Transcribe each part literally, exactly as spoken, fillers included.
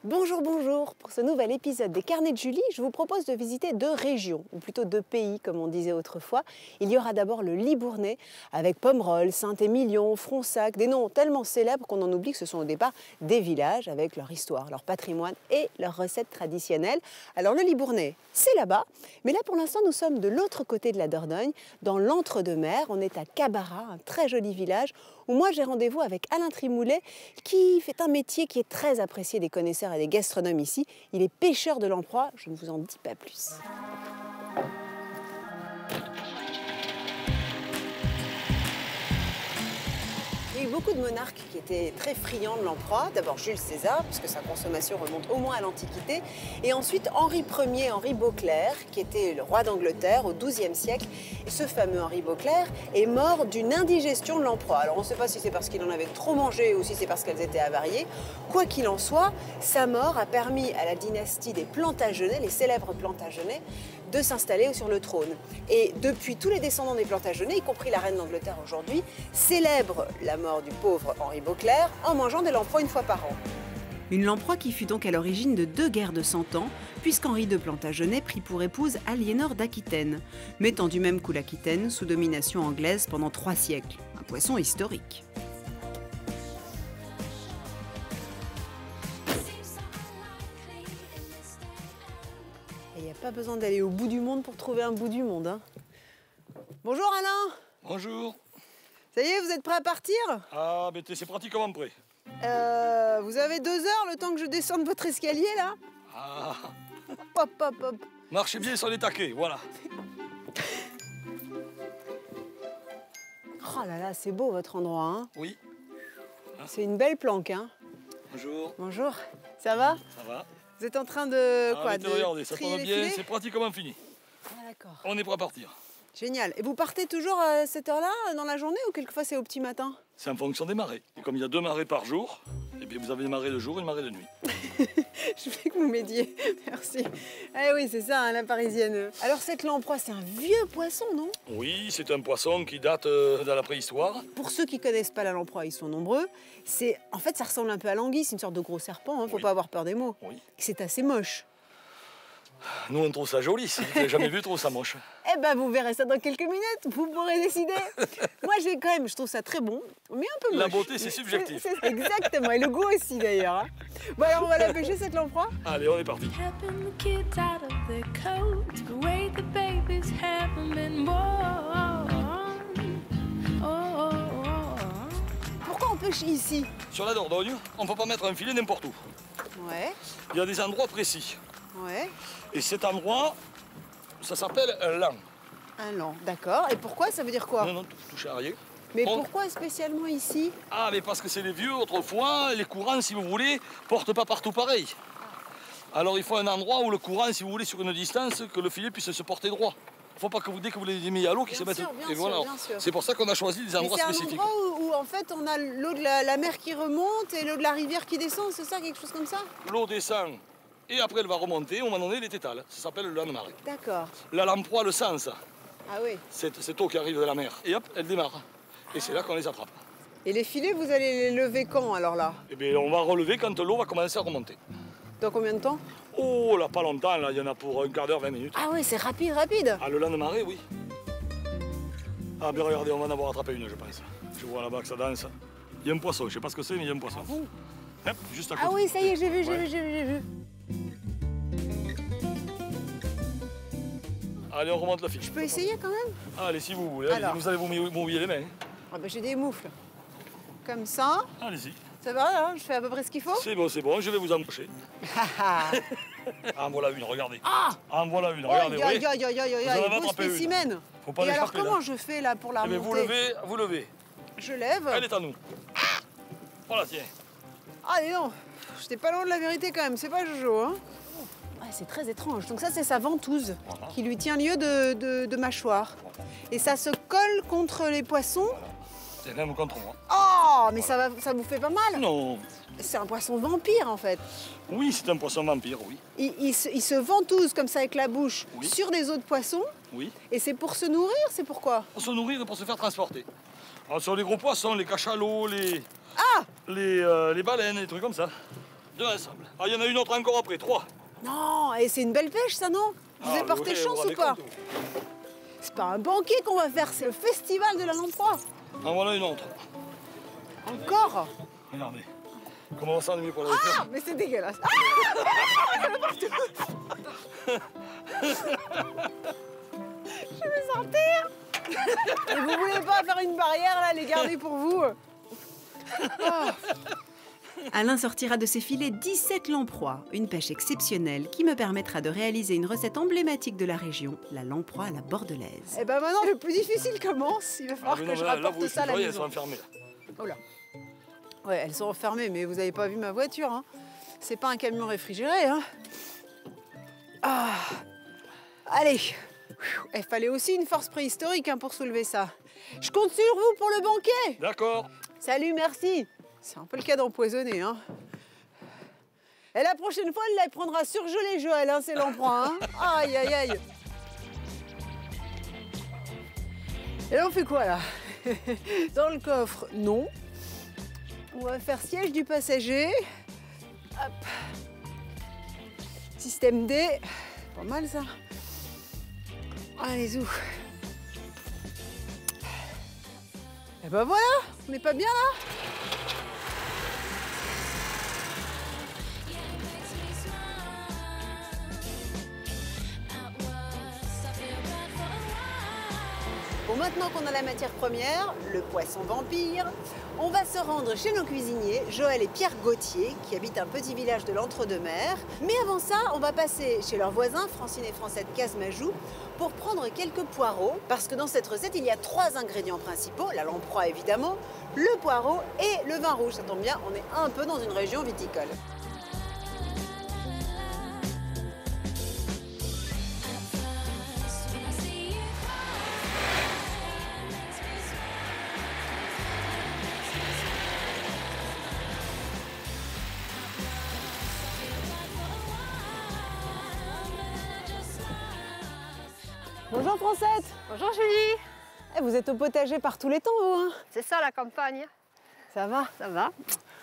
Bonjour, bonjour! Pour ce nouvel épisode des Carnets de Julie, je vous propose de visiter deux régions, ou plutôt deux pays, comme on disait autrefois. Il y aura d'abord le Libournais, avec Pomerol, Saint-Émilion, Fronsac, des noms tellement célèbres qu'on en oublie que ce sont au départ des villages, avec leur histoire, leur patrimoine et leurs recettes traditionnelles. Alors le Libournais, c'est là-bas, mais là pour l'instant nous sommes de l'autre côté de la Dordogne, dans l'entre-deux-mers. On est à Cabaras, un très joli village, où moi j'ai rendez-vous avec Alain Trimoulet, qui fait un métier qui est très apprécié des connaisseurs et des gastronomes ici. Il est pêcheur de lamproie, je ne vous en dis pas plus. Il y a eu beaucoup de monarques qui étaient très friands de lamproie. D'abord Jules César, puisque sa consommation remonte au moins à l'Antiquité. Et ensuite Henri Ier, Henri Beauclerc, qui était le roi d'Angleterre au douzième siècle. Et ce fameux Henri Beauclerc est mort d'une indigestion de lamproie. Alors on ne sait pas si c'est parce qu'il en avait trop mangé ou si c'est parce qu'elles étaient avariées. Quoi qu'il en soit, sa mort a permis à la dynastie des Plantagenets, les célèbres Plantagenets, de s'installer sur le trône. Et depuis, tous les descendants des Plantagenets, y compris la reine d'Angleterre aujourd'hui, célèbrent la mort du pauvre Henri Beauclerc en mangeant des lamproies une fois par an. Une lamproie qui fut donc à l'origine de deux guerres de cent ans, puisqu'Henri de Plantagenet prit pour épouse Aliénor d'Aquitaine, mettant du même coup l'Aquitaine sous domination anglaise pendant trois siècles. Un poisson historique. Il n'y a pas besoin d'aller au bout du monde pour trouver un bout du monde. Hein. Bonjour Alain. Bonjour. Ça y est, vous êtes prêt à partir? Ah, mais c'est pratiquement prêt. Euh, vous avez deux heures le temps que je descende votre escalier là? Ah. Hop, hop, hop. Marchez bien sur les taquets, voilà. Oh là là, c'est beau votre endroit. Hein. Oui. Hein? C'est une belle planque. Hein. Bonjour. Bonjour. Ça va? Ça va. Vous êtes en train de ah, quoi de regardez, ça trier tombe les bien, filets? c'est pratiquement fini. Ah d'accord. On est prêt à partir. Génial. Et vous partez toujours à cette heure-là dans la journée ou quelquefois c'est au petit matin? C'est en fonction des marées. Et comme il y a deux marées par jour, eh bien vous avez une marée de jour et une marée de nuit. Je voulais que vous m'aidiez. Merci. Eh oui, c'est ça, hein, la parisienne. Alors cette lamproie, c'est un vieux poisson, non? Oui, c'est un poisson qui date euh, de la préhistoire. Pour ceux qui ne connaissent pas la lamproie, ils sont nombreux. C'est, en fait, ça ressemble un peu à l'anguille, c'est une sorte de gros serpent, hein, faut oui. pas avoir peur des mots. Oui. C'est assez moche. Nous, on trouve ça joli. Si vous n'avez jamais vu, trop ça moche. Eh ben, vous verrez ça dans quelques minutes. Vous pourrez décider. Moi, j'ai quand même, je trouve ça très bon, mais un peu moche. La beauté, c'est subjectif. C'est, c'est, exactement, et le goût aussi d'ailleurs. Hein. Bon, alors on va la pêcher cette lamproie. Allez, on est parti. Pourquoi on pêche ici? Sur la Dordogne, on ne peut pas mettre un filet n'importe où. Ouais. Il y a des endroits précis. Ouais. Et cet endroit, ça s'appelle un lan. Un lan, d'accord. Et pourquoi? Ça veut dire quoi? Non, non, touchez à rien. Mais on... pourquoi spécialement ici? Ah, mais parce que c'est les vieux, autrefois, les courants, si vous voulez, portent pas partout pareil. Alors il faut un endroit où le courant, si vous voulez, sur une distance, que le filet puisse se porter droit. Il ne faut pas que vous, dès que vous les mis à l'eau, qu'ils se mettent... Sûr, bien Et sûr, voilà. bien sûr. C'est pour ça qu'on a choisi des endroits mais spécifiques. C'est un endroit où, où, en fait, on a l'eau de la, la mer qui remonte et l'eau de la rivière qui descend, c'est ça, quelque chose comme ça? L'eau descend et après elle va remonter, au moment donné, elle est étale. Ça s'appelle le lan de marée. D'accord. La lamproie, le sens, Ah oui. c'est cette eau qui arrive de la mer. Et hop, elle démarre. Et c'est là qu'on les attrape. Et les filets, vous allez les lever quand, alors là? Eh bien, on va relever quand l'eau va commencer à remonter. Dans combien de temps? Oh, là, pas longtemps, là, il y en a pour un quart d'heure, vingt minutes. Ah oui, c'est rapide, rapide. Ah, le lan de marée, oui. Ah, bien regardez, on va en avoir attrapé une, je pense. Je vois là-bas que ça danse. Il y a un poisson, je sais pas ce que c'est, mais il y a un poisson. Hop, juste à côté. Ah oui, ça y est, j'ai vu, j'ai Ouais. vu, j'ai vu, j'ai vu. Allez, on remonte la fiche. Je peux essayer quand même? Allez, si vous voulez, allez, Alors. vous allez vous mouiller les mains. Ah ben j'ai des moufles. Comme ça. Allez-y. Ça va, là? Je fais à peu près ce qu'il faut? C'est bon, c'est bon, je vais vous embaucher. Ah Ah, en voilà une, regardez. ah. Ah, en voilà une, regardez, Aïe, oui. aïe, aïe, aïe, aïe, Vous en avez aïe, beau attrapé une. spécimen. Faut pas Et alors, l'échapper, comment là. je fais là pour la Eh bien, remonter? vous levez, vous levez. Je lève. Elle est à nous. Voilà, tiens. Ah, dis donc, j'étais pas loin de la vérité quand même, c'est pas Jojo, hein? Ouais, c'est très étrange. Donc ça, c'est sa ventouse Voilà. qui lui tient lieu de, de, de mâchoire. Et ça se colle contre les poissons. C'est même contre moi. Oh, mais ça, va, ça vous fait pas mal? Non. C'est un poisson vampire, en fait. Oui, c'est un poisson vampire, oui. Il, il se, il se ventouse comme ça avec la bouche Oui. sur des autres poissons. Oui. Et c'est pour se nourrir, c'est pourquoi? Pour se nourrir et pour se faire transporter. Alors, sur les gros poissons, les cachalots, les, Ah! les, euh, les baleines, les trucs comme ça. deux ensemble. Ah, il y en a une autre encore après, trois. Non, et c'est une belle pêche, ça, non? Vous avez Ah, porté ouais, chance vous ou pas? rendez compte. C'est pas un banquet qu'on va faire, c'est le festival de la lamproie. En voilà une autre. Encore? Regardez. Comment on sent le mieux pour la Ah, faire? mais c'est dégueulasse. Ah, je vais sortir. Et vous voulez pas faire une barrière, là, les garder pour vous? Ah. Alain sortira de ses filets dix-sept lamproies, une pêche exceptionnelle qui me permettra de réaliser une recette emblématique de la région, la lamproie à la bordelaise. Et ben maintenant, le plus difficile commence. Il va falloir Ah, mais que non, je là, là, rapporte vous ça à la voyez, elles maison. sont enfermées là. Oh là. Ouais, elles sont enfermées, mais vous n'avez pas vu ma voiture, hein. C'est pas un camion réfrigéré, hein. Ah. Allez. Il fallait aussi une force préhistorique, hein, pour soulever ça. Je compte sur vous pour le banquet. D'accord. Salut, merci. C'est un peu le cas d'empoisonner, hein. Et la prochaine fois, elle la prendra surgelée, Joël, hein, c'est l'emprunt, hein. Aïe, aïe, aïe. Et là, on fait quoi, là? Dans le coffre, non. On va faire siège du passager. Hop. Système D. Pas mal, ça. Allez, où? Et ben voilà, on n'est pas bien, là? Bon, maintenant qu'on a la matière première, le poisson vampire, on va se rendre chez nos cuisiniers, Joël et Pierre Gauthier, qui habitent un petit village de l'Entre-deux-Mers. Mais avant ça, on va passer chez leurs voisins, Francine et Francette Casmajou, pour prendre quelques poireaux, parce que dans cette recette, il y a trois ingrédients principaux, la lamproie évidemment, le poireau et le vin rouge. Ça tombe bien, on est un peu dans une région viticole. Bonjour Francette. Bonjour Julie. Eh, vous êtes au potager par tous les temps, vous, hein? C'est ça la campagne. Ça va? Ça va.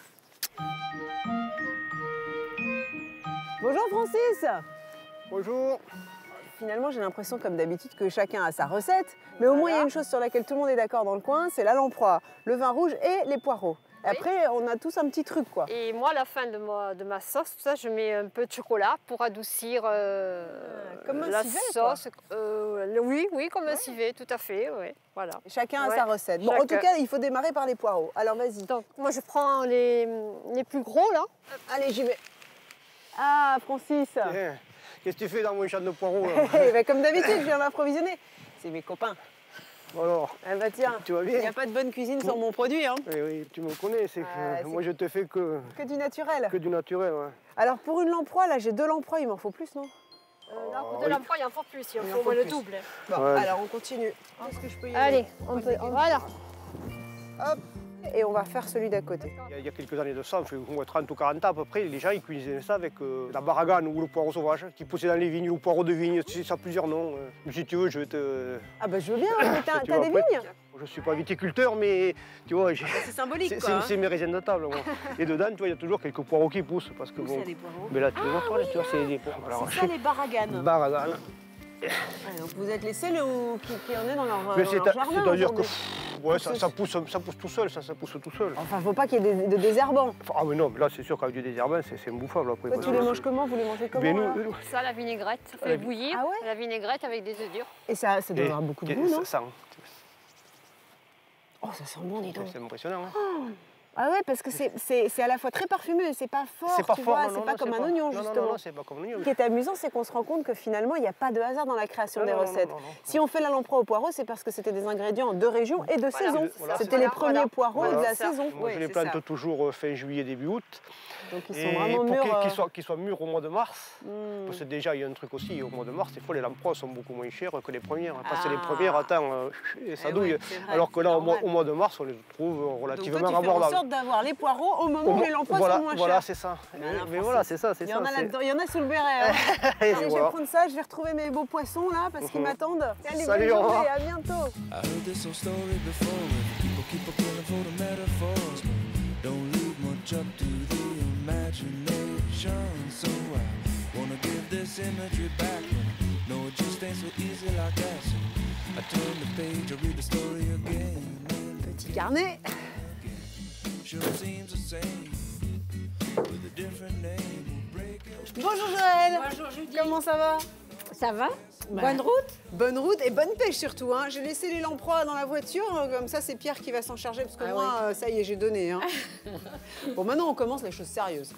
Bonjour Francis. Bonjour. Finalement, j'ai l'impression, comme d'habitude, que chacun a sa recette. Mais au moins, il y a une chose sur laquelle tout le monde est d'accord dans le coin, c'est la lamproie, le vin rouge et les poireaux. Et Oui. après, on a tous un petit truc, quoi. Et moi, à la fin de ma, de ma sauce, tout ça, je mets un peu de chocolat pour adoucir euh, Ah, comme un la civet, quoi. sauce. Euh, le- oui, oui, comme un civet, tout à fait. Oui, voilà. Chacun a Ouais. sa recette. Bon, en Chacun. tout cas, il faut démarrer par les poireaux. Alors, vas-y. Donc, moi, je prends les, les plus gros, là. Allez, j'y vais. Ah, Francis. Eh, Qu'est-ce que tu fais dans mon champ de poireaux là? Eh ben, comme d'habitude, je viens m'approvisionner. C'est mes copains. Alors, Eh ben, tiens, tu vas il bien? n'y a pas de bonne cuisine sans mon produit, hein. Oui, oui, tu me connais, c'est que Ah, c'est- moi je te fais que, Que du naturel. que du naturel. Ouais. Alors, pour une lamproie, là, j'ai deux lamproies, il m'en faut plus, non? Euh, là, oui. de l'emploi, il en faut plus. Il en Il en faut au faut moins le plus. double. Bon, Ouais. alors, on continue. Est-ce que je peux y Allez, aller on peut. Voilà. Hop. Et on va faire celui d'à côté. Il y, a, il y a quelques années de ça, on fait au moins trente ou quarante ans à peu près, les gens ils cuisinaient ça avec euh, la baragane ou le poireau sauvage qui poussait dans les vignes, ou le poireau de vigne, tu sais, ça a plusieurs noms. euh. Mais si tu veux, je vais te... Ah bah je veux bien, mais t'as Tu t'as vois, des après- vignes? Je suis pas viticulteur, mais tu vois, j'ai- C'est symbolique, c'est quoi. hein. c'est- c'est mes raisins de table. moi. Et dedans, tu vois, il y a toujours quelques poireaux qui poussent. Parce que Où bon, c'est, les poireaux? mais là, tu les vois pas, là, tu vois, c'est des poireaux. Alors, C'est ça, les baraganes. baragane. Ah, donc vous êtes les seuls où- qui, qui en est dans leur, Mais dans c'est leur à- jardin c'est-à-dire que aujourd'hui. pff, ouais, ça, ça pousse, ça pousse tout seul, ça, ça pousse tout seul. Enfin, faut pas qu'il y ait des- de désherbants. Ah mais non, mais là c'est sûr qu'avec du désherbant, c'est c'est imbouffable après. Toi, parce tu que les c'est- manges comment? Vous les mangez comment? Mais là nous, nous- Ça, la vinaigrette, ça La fait vi- bouillir. Ah ouais? La vinaigrette avec des œufs durs. Et ça, ça doit et- avoir beaucoup de et goût, non? ça sent. Oh, ça sent bon, dis donc. C'est impressionnant. Hein. Ah ouais, parce que c'est- c'est c'est à la fois très parfumé, c'est pas fort, C'est pas tu fort, vois, non, c'est non, pas non, comme c'est un pas- oignon, non, non, justement. Non, non, c'est pas comme un oignon. Ce qui est amusant, c'est qu'on se rend compte que finalement, il n'y a pas de hasard dans la création Non, des non, non, recettes. non, non, non. Si on fait la lamproie au poireau, c'est parce que c'était des ingrédients de région et de Voilà, saison. voilà, C'était c'est les ça. premiers Voilà. poireaux Voilà. de la C'est ça. saison. Moi, Ouais, je les c'est plante ça. toujours euh, fin juillet, début août. Donc ils sont Et vraiment pour mûrs. qu'ils euh, qu'ils soient, qu'ils soient mûrs au mois de mars, hmm. parce que déjà il y a un truc aussi, au mois de mars, des fois les lamproies sont beaucoup moins chères que les premières. Parce que Ah. les premières, attends, euh, et ça Eh douille. ouais, c'est vrai, Alors que c'est là, au mois, normal. au mois de mars, on les trouve Donc relativement toi, tu fais en abordables. sorte d'avoir les poireaux au moment Au où mo- les lamproies voilà, sont moins voilà, chères. c'est ça. Malin, Mais Francis. voilà, c'est ça, c'est Il y, ça. en a c'est- là-dedans, il y en a sous le béret. hein. Et Allez, je vais voilà. prendre ça, je vais retrouver mes beaux poissons là parce qu'ils Mhm. m'attendent. Allez, Salut, bonne au revoir. journée, à bientôt. I heard this old story before. People keep a killing for the metaphors. Don't leave much up to the Petit carnet. Bonjour Joël. Bonjour Judy. Comment ça va? Ça va? Bah, Bonne route? Bonne route et bonne pêche surtout. Hein. J'ai laissé les lamproies dans la voiture, comme ça c'est Pierre qui va s'en charger parce que Ah moi, euh, ça y est, j'ai donné. Hein. Bon, maintenant on commence les choses sérieuses.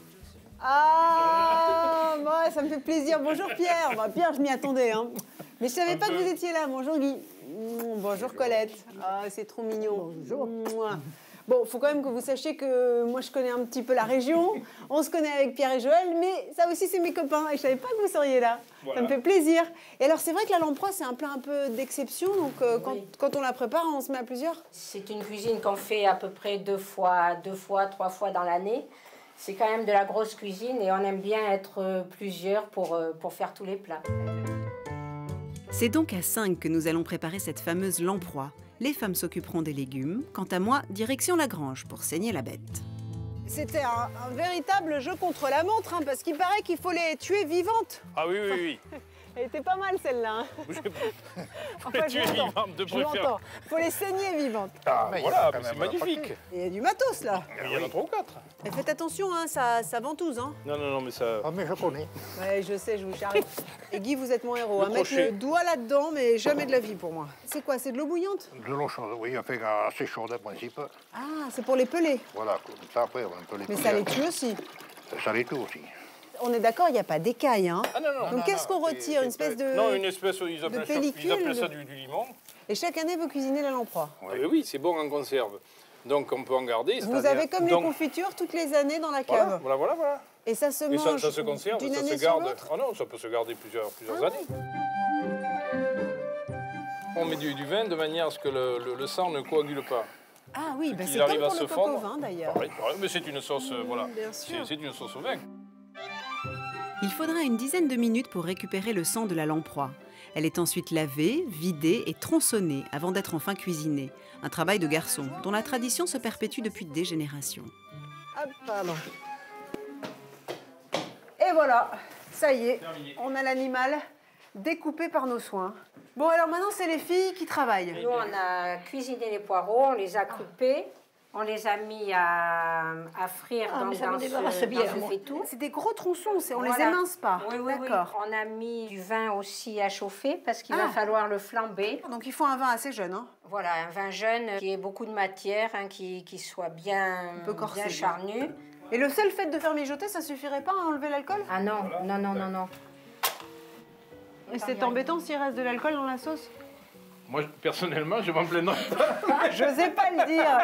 Ah, moi, ça me fait plaisir. Bonjour Pierre. Bah, Pierre, je m'y attendais. Hein. Mais je savais pas que vous étiez là. Bonjour Guy. Mmh, bonjour Colette. Ah, c'est trop mignon. Bonjour. Mouah. Bon, il faut quand même que vous sachiez que moi, je connais un petit peu la région. On se connaît avec Pierre et Joël, mais ça aussi, c'est mes copains. Et je savais pas que vous seriez là. Voilà. Ça me fait plaisir. Et alors, c'est vrai que la lamproie, c'est un plat un peu d'exception. Donc, euh, quand, oui. quand on la prépare, on se met à plusieurs. C'est une cuisine qu'on fait à peu près deux fois, deux fois, trois fois dans l'année. C'est quand même de la grosse cuisine et on aime bien être plusieurs pour, pour faire tous les plats. C'est donc à cinq que nous allons préparer cette fameuse lamproie. Les femmes s'occuperont des légumes. Quant à moi, direction la grange pour saigner la bête. C'était un, un véritable jeu contre la montre, hein, parce qu'il paraît qu'il faut les tuer vivantes. Ah oui, oui, oui. Elle était pas mal celle-là. Hein. Enfin, les tuer vivantes de préférence. Je l'entends. Faut les saigner vivantes. Ah, voilà, c'est magnifique. Il y a du matos là. Il y en a trois ou quatre. Et faites attention, hein, ça, ça ventouse. Hein. Non, non, non, mais ça... Ah mais je connais. Ouais, je sais, je vous charrie. Et Guy, vous êtes mon héros. Le Hein, mettre le doigt là-dedans, mais jamais de la vie pour moi. C'est quoi, c'est de l'eau bouillante? De l'eau chaude, oui, enfin assez chaude en principe. Ah, c'est pour les peler. Voilà, comme ça après on peut les Mais peler. ça les tue aussi. Ça les tue aussi. On est d'accord, il n'y a pas d'écailles. Hein. Ah non, non. Donc qu'est-ce qu'on retire? Une espèce de... Non, une espèce, ils appellent, de ça, pellicule, ils appellent ça de- du, du limon. Et chaque année, vous cuisinez la lamproie. Oui, ah, oui, c'est bon en conserve. Donc on peut en garder. Vous avez comme donc, les confitures toutes les années dans la voilà, cave. voilà, voilà, voilà. Et ça se Et ça, mange ça se conserve, d'une ça année se sur garde. l'autre. Ah non, ça peut se garder plusieurs, plusieurs Ah années. On met du, du vin de manière à ce que le, le, le sang ne coagule pas. Ah oui, bah Qu'il c'est comme arrive à pour se le coq au fondre. vin d'ailleurs. Pareil, pareil, mais c'est une sauce, euh, voilà. bien sûr. C'est c'est une sauce au vin. Il faudra une dizaine de minutes pour récupérer le sang de la lamproie. Elle est ensuite lavée, vidée et tronçonnée avant d'être enfin cuisinée. Un travail de garçon dont la tradition se perpétue depuis des générations. Hop, pardon. Et voilà, ça y est, Terminé. on a l'animal découpé par nos soins. Bon, alors maintenant, c'est les filles qui travaillent. Nous, on a cuisiné les poireaux, on les a coupés, on les a mis à, à frire Ah, dans, mais ça dans me ce, débarrasse dans bien, ce moi. faitout. C'est des gros tronçons, c'est- on les Voilà. émince pas. Oui, oui, oui. D'accord. On a mis du vin aussi à chauffer parce qu'il Ah. va falloir le flamber. Donc il faut un vin assez jeune. Hein. Voilà, un vin jeune qui ait beaucoup de matière, hein, qui, qui soit bien, peu corsé, bien charnu. Et le seul fait de faire mijoter, ça suffirait pas à enlever l'alcool? Ah non, non, non, non, non. Et c'est embêtant s'il reste de l'alcool dans la sauce? Moi, je- personnellement, je m'en plaindrais pas. Je n'osais pas le dire.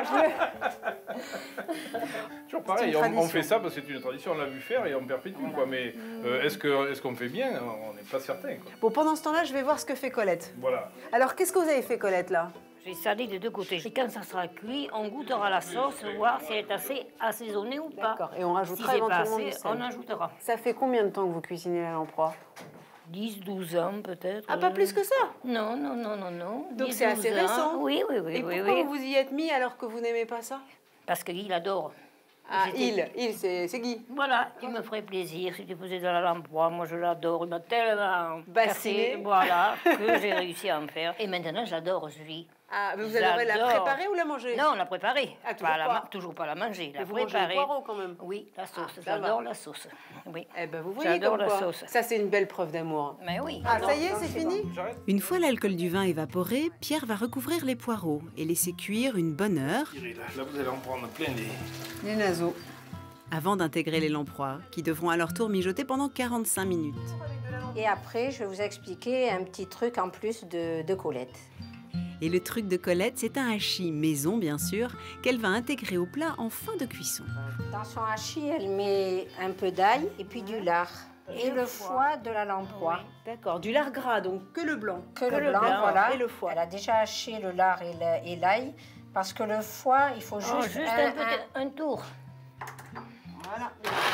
Je... Toujours pareil, une on, on tradition. fait ça parce que c'est une tradition, on l'a vu faire et on perpétue. Quoi. Mais euh, est-ce que, est-ce qu'on fait bien? On n'est pas certain. Quoi. Bon, pendant ce temps-là, je vais voir ce que fait Colette. Voilà. Alors, qu'est-ce que vous avez fait, Colette, là? J'ai salé des deux côtés. Et quand ça sera cuit, on goûtera la sauce, voir si elle est assez assaisonnée ou pas. D'accord. Et on Si rajoutera c'est pas éventuellement du assez, sel. on ajoutera. Ça fait combien de temps que vous cuisinez la lamproie? dix, douze ans peut-être. Ah, pas plus que ça? Non, non, non, non, non. Donc dix, c'est assez douze ans. récent. Oui, oui, oui. Et oui, pourquoi oui. vous vous y êtes mis alors que vous n'aimez pas ça? Parce que Guy l'adore. Ah, J'étais- il, il, c'est c'est Guy. Voilà, il me ferait plaisir si tu faisais de la lamproie. Moi, je l'adore. Il m'a tellement Bassiné. cassé, voilà, que j'ai réussi à en faire. Et maintenant, j'adore celui. Ah, mais vous adorez la J'adore. préparer ou la manger? Non, la préparer. Ah, toujours Pas la pas. ma- toujours pas la manger, Mais la vous mangez les préparer. poireaux quand même. Oui, la sauce. Ah, ça J'adore va. la sauce. Oui. Eh ben, vous voyez J'adore comme la quoi. sauce. Ça, c'est une belle preuve d'amour. Mais oui. Ah, ça y est, c'est fini? J'arrête. Une fois l'alcool du vin évaporé, Pierre va recouvrir les poireaux et laisser cuire une bonne heure Là, vous allez en prendre plein les... Les naseaux. avant d'intégrer les lamproies, qui devront à leur tour mijoter pendant quarante-cinq minutes. Et après, je vais vous expliquer un petit truc en plus de, de Colette. Et le truc de Colette, c'est un hachis maison, bien sûr, qu'elle va intégrer au plat en fin de cuisson. Dans son hachis, elle met un peu d'ail et puis du lard. Et le foie de la lamproie. D'accord, du lard gras, donc que le blanc. Que, le, blanc, blanc voilà. et le foie. Elle a déjà haché le lard et le- et l'ail. Parce que le foie, il faut juste, Oh, juste un, un, petit- un tour. Voilà.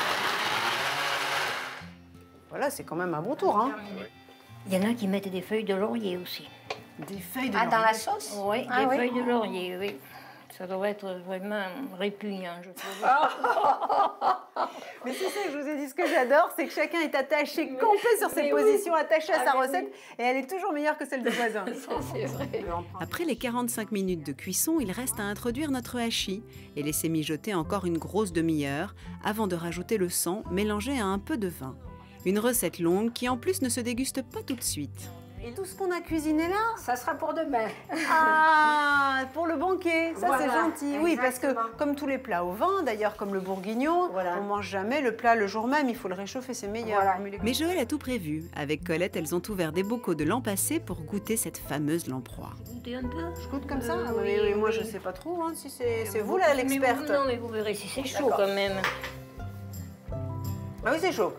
Voilà, c'est quand même un bon tour, hein. Il y en a qui mettent des feuilles de laurier aussi. Des feuilles de un- Ah, dans laurier. la sauce Oui, Ah des oui. feuilles de laurier, oui. Ça doit être vraiment répugnant, je trouve. Mais c'est ça que je vous ai dit, ce que j'adore, c'est que chacun est attaché, campé sur ses positions, attaché à sa recette, et elle est toujours meilleure que celle du voisin. Ça, c'est vrai. Après les quarante-cinq minutes de cuisson, il reste à introduire notre hachis et laisser mijoter encore une grosse demi-heure avant de rajouter le sang mélangé à un peu de vin. Une recette longue qui en plus ne se déguste pas tout de suite. Et tout ce qu'on a cuisiné là, Ça sera pour demain. ah, pour le banquet, ça Voilà, c'est gentil. Oui, parce que exactement. comme tous les plats au vin, d'ailleurs comme le bourguignon, Voilà. on mange jamais le plat le jour même, il faut le réchauffer, c'est meilleur. Voilà. Mais Joël a tout prévu. Avec Colette, elles ont ouvert des bocaux de l'an passé pour goûter cette fameuse lamproie. Goûtez un peu. Je goûte comme ça Euh, ah, oui, oui, oui, Moi oui. je sais pas trop, hein, si c'est c'est vous là Mais l'experte. vous- Non, mais vous verrez si c'est chaud D'accord. quand même. Ah oui, c'est chaud.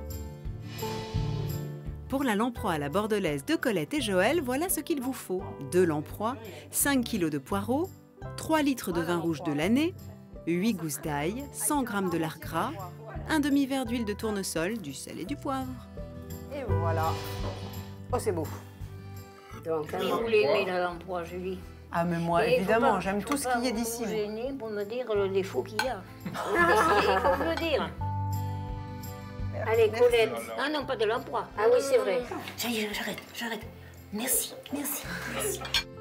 Pour la lamproie à la bordelaise de Colette et Joël, voilà ce qu'il vous faut. deux lamproies, cinq kilos de poireaux, trois litres de vin rouge de l'année, huit gousses d'ail, cent grammes de lard gras, un demi-verre d'huile de tournesol, du sel et du poivre. Et voilà. Oh, c'est beau. Donc, Et vous l'aimez, la lamproie, Julie? Ah mais moi, Et faut évidemment, pas- j'aime faut tout ce pas qui est vous d'ici. vous gêner pour me dire le défaut qu'il y a. Il faut me le dire. allez, Colette. Ah non, pas de lamproie. Ah oui, c'est vrai. Ça y est, j'arrête, j'arrête. Merci, merci, merci.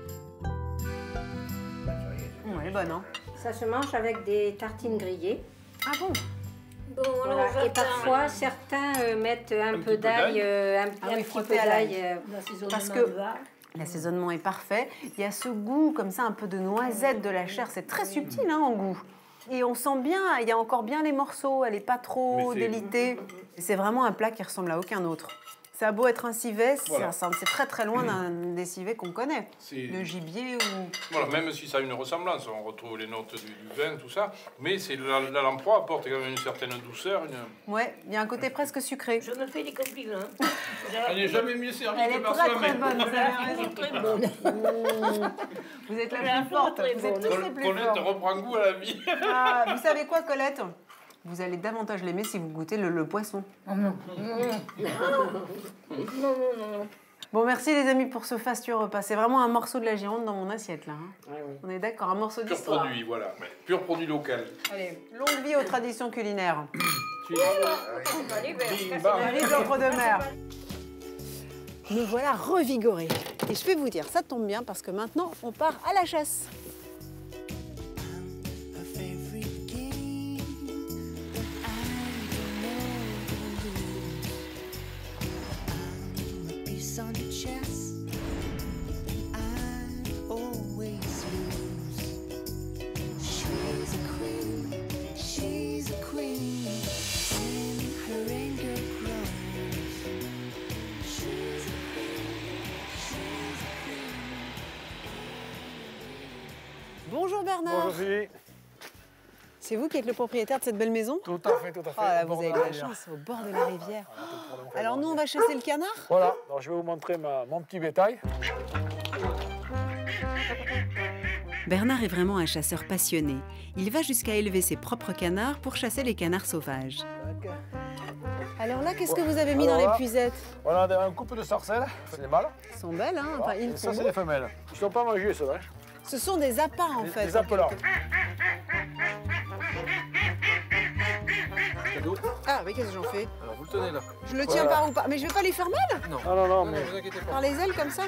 Mmh, elle est bonne, hein. Ça se mange avec des tartines grillées. Ah bon? Bon, alors, Voilà. Et j'attends. parfois, certains euh, mettent un, Un peu petit peu d'ail, d'ail. euh, un, Ah un oui, petit frotter peu à l'ail. d'ail. euh, L'assaisonnement Parce que- de va. L'assaisonnement est parfait. Il y a ce goût comme ça, un peu de noisette de la chair. C'est très subtil hein, en goût. Et on sent bien, il y a encore bien les morceaux. Elle n'est pas trop Mais c'est- délitée. C'est vraiment un plat qui ressemble à aucun autre. Ça a beau être un civet, c'est Voilà. un- c'est très très loin d'un des civets qu'on connaît. C'est- Le gibier ou... Voilà, même si ça a une ressemblance, on retrouve les notes du, du vin, tout ça, mais c'est la, la lamproie apporte quand même une certaine douceur. Une... Ouais, il y a un côté presque sucré. Je me fais des compliments. Elle n'est jamais mieux servie Elle que est par très soi-même. très bonne, vous avez Elle raison. est très bonne. Vous êtes la La plus forte, très vous êtes bonne. tous les Col- plus Colette forts. reprend goût à la vie. Ah, vous savez quoi, Colette? Vous allez davantage l'aimer si vous goûtez le, le poisson. Oh non. Non, non, non. Bon, merci les amis pour ce fastueux repas. C'est vraiment un morceau de la Gironde dans mon assiette là. hein. On est d'accord, un morceau Pur d'histoire. produit, voilà. Ouais. Pur produit local. Allez, longue vie aux traditions culinaires. Bim, Un bam. riz d'encre de mer. Me voilà revigorée. Et je vais vous dire, ça tombe bien parce que maintenant, on part à la chasse. Bonjour Bernard. Bonjour Julie. C'est vous qui êtes le propriétaire de cette belle maison? Tout à fait, tout à fait. Oh là, Au bord vous de avez de la rivière. chance, au bord de la rivière. Voilà, Alors nous, on va chasser le canard? Voilà, alors je vais vous montrer ma- mon petit bétail. Bernard est vraiment un chasseur passionné. Il va jusqu'à élever ses propres canards pour chasser les canards sauvages. Alors là, qu'est-ce que vous avez mis dans Alors les là, puisettes? Voilà un couple de sarcelles, c'est des mâles. Ils sont belles, hein? Enfin, Voilà. ils Et sont ça, c'est beaux. des femelles. Ils ne sont pas mangés, ceux-là. Ce sont des appâts, en Des- fait. Des appelants. Ah, mais qu'est-ce que j'en fais? Alors, vous le tenez là. Je le tiens Voilà. par ou pas? Mais je vais pas lui faire mal? Non, non, non, mais vous inquiétez pas. Par les ailes comme ça, là?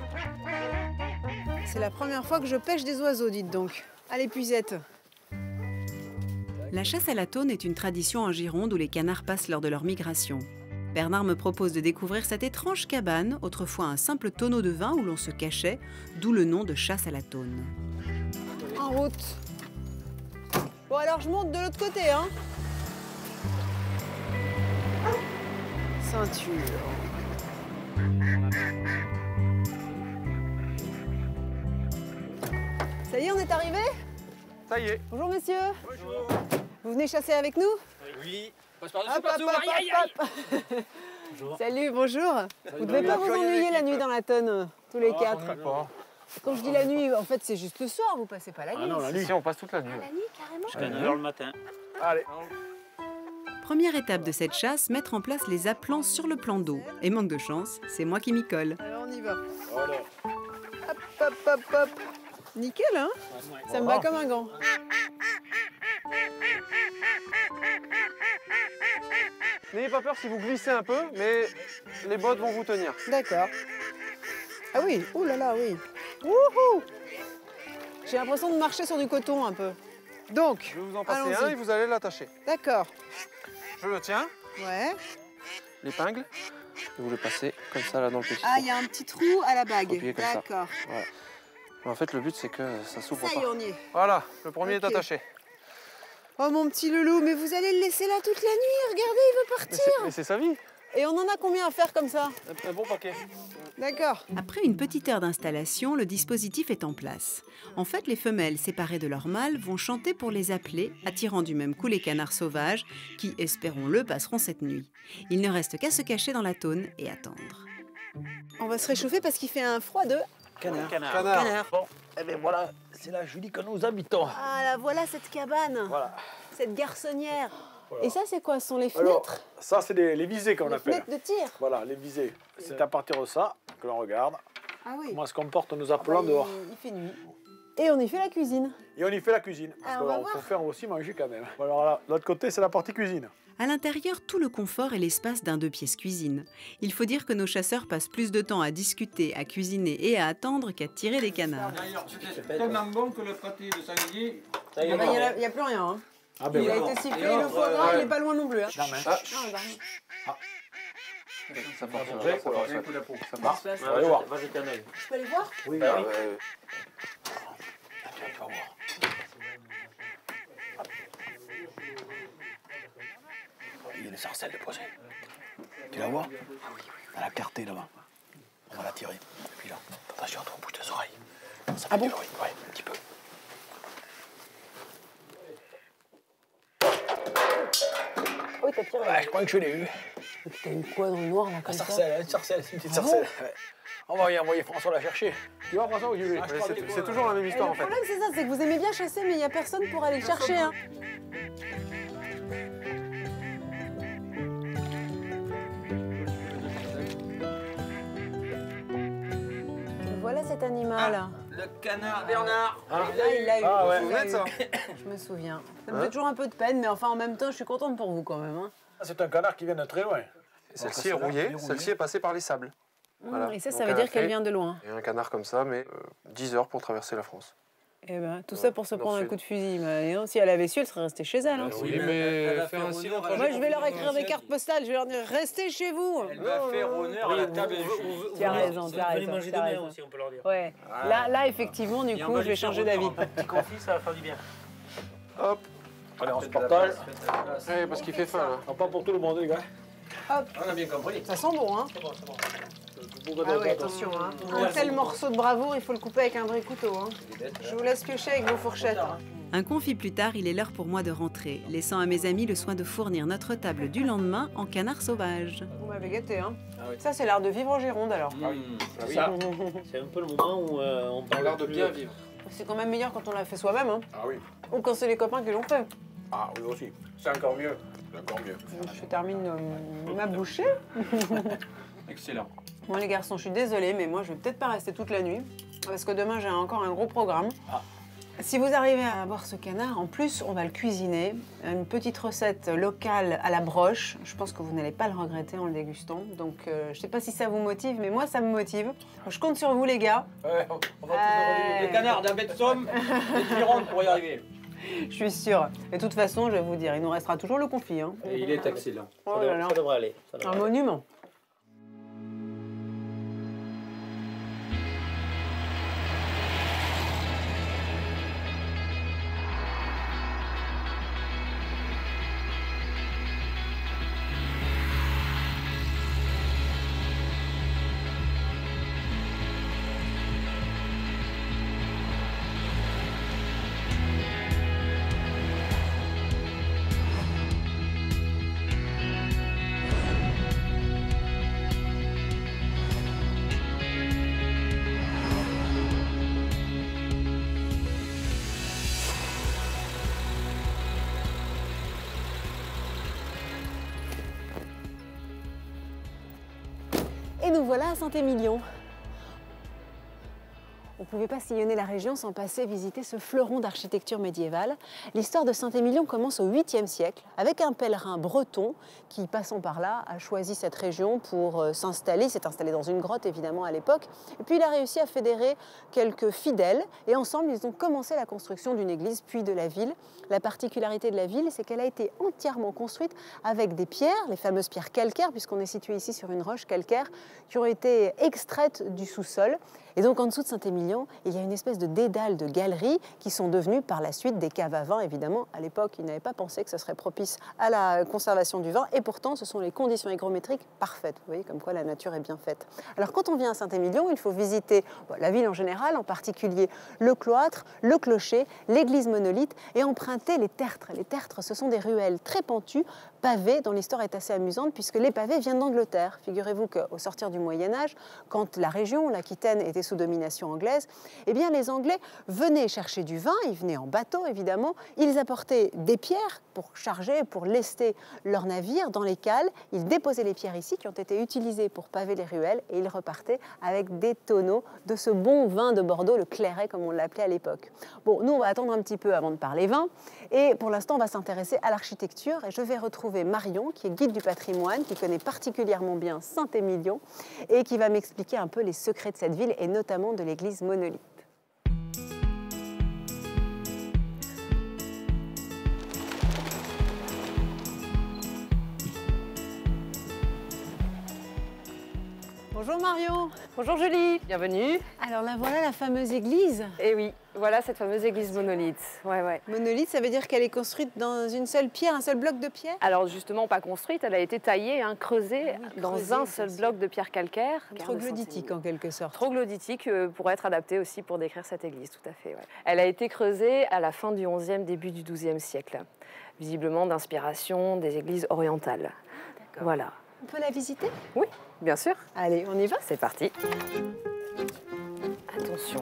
C'est la première fois que je pêche des oiseaux, dites donc. Allez, puisette. La chasse à la taune est une tradition en Gironde où les canards passent lors de leur migration. Bernard me propose de découvrir cette étrange cabane, autrefois un simple tonneau de vin où l'on se cachait, d'où le nom de chasse à la taune. En route. Bon, alors je monte de l'autre côté, hein. Ceinture. Ça y est, on est arrivé? ça y est. Bonjour, messieurs. Bonjour. Vous venez chasser avec nous? Oui, passe par Hop, hop, hop, hop, hop. Salut, bonjour. Vous ne devez pas vous ennuyer la nuit dans la tonne, euh, tous les quatre. Quand je dis la nuit, en fait, c'est juste le soir, vous passez pas la nuit. Ah non, la nuit, on passe toute la nuit. La nuit, carrément. Jusqu'à neuf heures le matin. Allez. Première étape de cette chasse, mettre en place les appelants sur le plan d'eau. Et manque de chance, c'est moi qui m'y colle. Alors on y va. Voilà. Hop, hop, hop, hop. Nickel, hein? Ça me va comme un gant. N'ayez pas peur si vous glissez un peu, mais les bottes vont vous tenir. D'accord. Ah oui, ouh là là, oui. Wouhou! J'ai l'impression de marcher sur du coton un peu. Donc, je vais vous en passer un et vous allez l'attacher. D'accord. Je le tiens. Ouais. L'épingle. Et vous le passez comme ça là dans le petit Ah, trou. il y a un petit trou à la bague. D'accord. Voilà. En fait, le but c'est que ça s'ouvre pas. Ça y est, on y est. Voilà, le premier okay. est attaché. Oh mon petit loulou, mais vous allez le laisser là toute la nuit. Regardez, il veut partir. Mais c'est sa vie. Et on en a combien à faire comme ça? Un bon paquet. D'accord. Après une petite heure d'installation, le dispositif est en place. En fait, les femelles séparées de leurs mâles vont chanter pour les appeler, attirant du même coup les canards sauvages qui, espérons-le, passeront cette nuit. Il ne reste qu'à se cacher dans la tône et attendre. On va se réchauffer parce qu'il fait un froid de... Canard. Canard. Canard. Canard. Bon, eh bien voilà, c'est là, Julie, que nous habitons. Ah là, voilà cette cabane. Voilà. Cette garçonnière. Voilà. Et ça, c'est quoi? Ce sont les fenêtres? Alors, ça, c'est les, les visées qu'on les appelle. Fenêtres de tir. Voilà, les visées. C'est à partir de ça que l'on regarde ah oui. comment se comportent nos appelants ah bah, dehors. Il, il fait nuit. Et on y fait la cuisine. Et on y fait la cuisine. Parce ah, qu'il faut faire aussi manger quand même. Alors là, l'autre côté, c'est la partie cuisine. À l'intérieur, tout le confort et l'espace d'un deux pièces cuisine. Il faut dire que nos chasseurs passent plus de temps à discuter, à cuisiner et à attendre qu'à tirer des canards. D'ailleurs, c'était tellement bon que le pâté de sanglier... Il n'y a, a plus rien. Hein. Ah ben il oui. a été sifflé, le foie gras, il n'est pas loin non plus. Hein. Non, mais... Ah. Ah. Ça part, ça ça part, ça part. Ça On va aller voir. Je peux aller voir? Oui, bah, oui. ouais. Tiens, tu vas voir. Il y a une sarcelle de posée. Tu la vois? Elle a clarté là-bas. On va la tirer. Et puis là, attention, on bouge tes oreilles. Ça ah bon? Oui, ouais, un petit peu. Oui, t'as tiré. Ouais, je crois que je l'ai eu. T'as eu quoi dans le noir là comme Une ça? sarcelle, une sarcelle, c'est une petite ah sarcelle. Bon ouais. On va y envoyer François la chercher. Tu vois François où tu veux? Ah, c'est toujours la même histoire et en fait. Le problème c'est ça, c'est que vous aimez bien chasser mais il n'y a personne pour aller le chercher. Hein. Voilà cet animal. Ah, le canard Bernard. Ah, là, il l'a eu. Ah ouais, il vous ça. Je me souviens. Ça me hein? fait toujours un peu de peine, mais enfin en même temps, je suis contente pour vous quand même. Hein. C'est un canard qui vient de très loin. Celle-ci est rouillée, celle-ci est passée par les sables. Mmh, Voilà. et ça, ça Donc veut elle a dire qu'elle fait- vient de loin. Et un canard comme ça, mais euh, dix heures pour traverser la France. Eh ben, tout Ouais, ça pour se dans prendre le un sud. coup de fusil. Mais, non, si elle avait su, elle serait restée chez elle. Hein. Oui, mais faire un silence. Moi, je vais leur écrire des cartes postales. Je vais leur dire restez chez vous. Elle va faire honneur à la table. Tu as raison, tu as raison. manger tu as demain raison. aussi, on peut leur dire. Ouais. Là, là, effectivement, du coup, je vais changer d'avis. Un petit confit, ça va faire du bien. Hop. Allez, on se partage. Ouais, parce qu'il fait faim là. Non, pas pour tout le monde, les gars. Hop. On a bien compris. Ça sent bon, hein? Ah oui, attention, hein. Un tel morceau de bravoure, il faut le couper avec un vrai couteau. Hein. Je vous laisse piocher avec vos fourchettes. Hein. Un confit plus tard, il est l'heure pour moi de rentrer, laissant à mes amis le soin de fournir notre table du lendemain en canard sauvage. Vous m'avez gâté, hein. Ah oui. Ça, c'est l'art de vivre en Gironde, alors. Ah oui. Ah oui. Ça. C'est un peu le moment où euh, on parle L'art de plus- bien vivre. C'est quand même meilleur quand on l'a fait soi-même, hein. Ah oui. Ou quand c'est les copains qui l'ont fait. Ah oui aussi. C'est encore mieux. C'est encore mieux. Je termine euh, ma bouchée. Excellent. Bon, les garçons, je suis désolée, mais moi, je vais peut-être pas rester toute la nuit. Parce que demain, j'ai encore un gros programme. Ah. Si vous arrivez à avoir ce canard, en plus, on va le cuisiner. Une petite recette locale à la broche. Je pense que vous n'allez pas le regretter en le dégustant. Donc, euh, je sais pas si ça vous motive, mais moi, ça me motive. Je compte sur vous, les gars. Ouais, on on va Euh. toujours les canards d'un bête somme et Gironde pour y arriver. Je suis sûre. Et de toute façon, je vais vous dire, il nous restera toujours le confit. Hein. Et il est excellent. Oh Ça, là dev- là. ça devrait aller. Ça devrait Un aller. monument. Et nous voilà à Saint-Émilion. On ne pouvait pas sillonner la région sans passer visiter ce fleuron d'architecture médiévale. L'histoire de Saint-Émilion commence au huitième siècle avec un pèlerin breton qui, passant par là, a choisi cette région pour euh, s'installer. Il s'est installé dans une grotte, évidemment, à l'époque. Et puis, il a réussi à fédérer quelques fidèles. Et ensemble, ils ont commencé la construction d'une église, puis de la ville. La particularité de la ville, c'est qu'elle a été entièrement construite avec des pierres, les fameuses pierres calcaires, puisqu'on est situé ici sur une roche calcaire, qui ont été extraites du sous-sol. Et donc, en dessous de Saint-Émilion, il y a une espèce de dédale de galeries qui sont devenues par la suite des caves à vin. Évidemment, à l'époque, ils n'avaient pas pensé que ce serait propice à la conservation du vin. Et pourtant, ce sont les conditions hygrométriques parfaites. Vous voyez, comme quoi la nature est bien faite. Alors, quand on vient à Saint-Émilion, il faut visiter bon, la ville en général, en particulier le cloître, le clocher, l'église monolithe et emprunter les tertres. Les tertres, ce sont des ruelles très pentues, pavées, dont l'histoire est assez amusante puisque les pavés viennent d'Angleterre. Figurez-vous qu'au sortir du Moyen-Âge, quand la région, l'Aquitaine, était sous domination anglaise, eh bien les Anglais venaient chercher du vin, ils venaient en bateau évidemment, ils apportaient des pierres pour charger, pour lester leurs navires dans les cales, ils déposaient les pierres ici qui ont été utilisées pour paver les ruelles et ils repartaient avec des tonneaux de ce bon vin de Bordeaux, le clairet comme on l'appelait à l'époque. Bon, nous on va attendre un petit peu avant de parler vin et pour l'instant on va s'intéresser à l'architecture et je vais retrouver Marion qui est guide du patrimoine, qui connaît particulièrement bien Saint-Émilion et qui va m'expliquer un peu les secrets de cette ville et notamment de l'église monolithe. Bonjour Marion. Bonjour Julie, bienvenue. Alors là voilà la fameuse église. Eh oui, voilà cette fameuse église monolithe. Ouais, ouais. Monolithe, ça veut dire qu'elle est construite dans une seule pierre, un seul bloc de pierre? Alors justement pas construite, elle a été taillée, hein, creusée ah oui, dans creusée, un seul bloc de pierre calcaire. Troglodytique en quelque sorte. Troglodytique euh, pour être adaptée aussi pour décrire cette église, tout à fait. Ouais. Elle a été creusée à la fin du onzième, début du douzième siècle, visiblement d'inspiration des églises orientales. Voilà. On peut la visiter? Oui, bien sûr. Allez, on y va? C'est parti. Attention.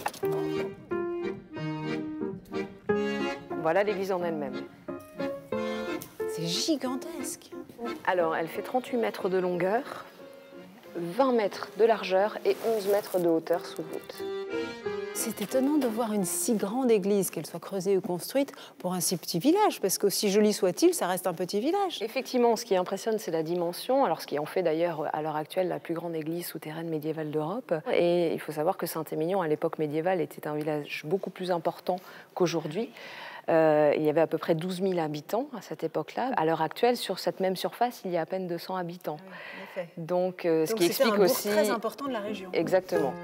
Voilà l'église en elle-même. C'est gigantesque. Alors, elle fait trente-huit mètres de longueur, vingt mètres de largeur et onze mètres de hauteur sous voûte. C'est étonnant de voir une si grande église, qu'elle soit creusée ou construite, pour un si petit village, parce qu'aussi joli soit-il, ça reste un petit village. Effectivement, ce qui impressionne, c'est la dimension, alors ce qui en fait d'ailleurs à l'heure actuelle la plus grande église souterraine médiévale d'Europe. Et il faut savoir que Saint-Émilion, à l'époque médiévale, était un village beaucoup plus important qu'aujourd'hui. Euh, il y avait à peu près douze mille habitants à cette époque-là. À l'heure actuelle, sur cette même surface, il y a à peine deux cents habitants. Oui, en effet. Donc, euh, ce Donc qui explique un bourg aussi... très important de la région. Exactement.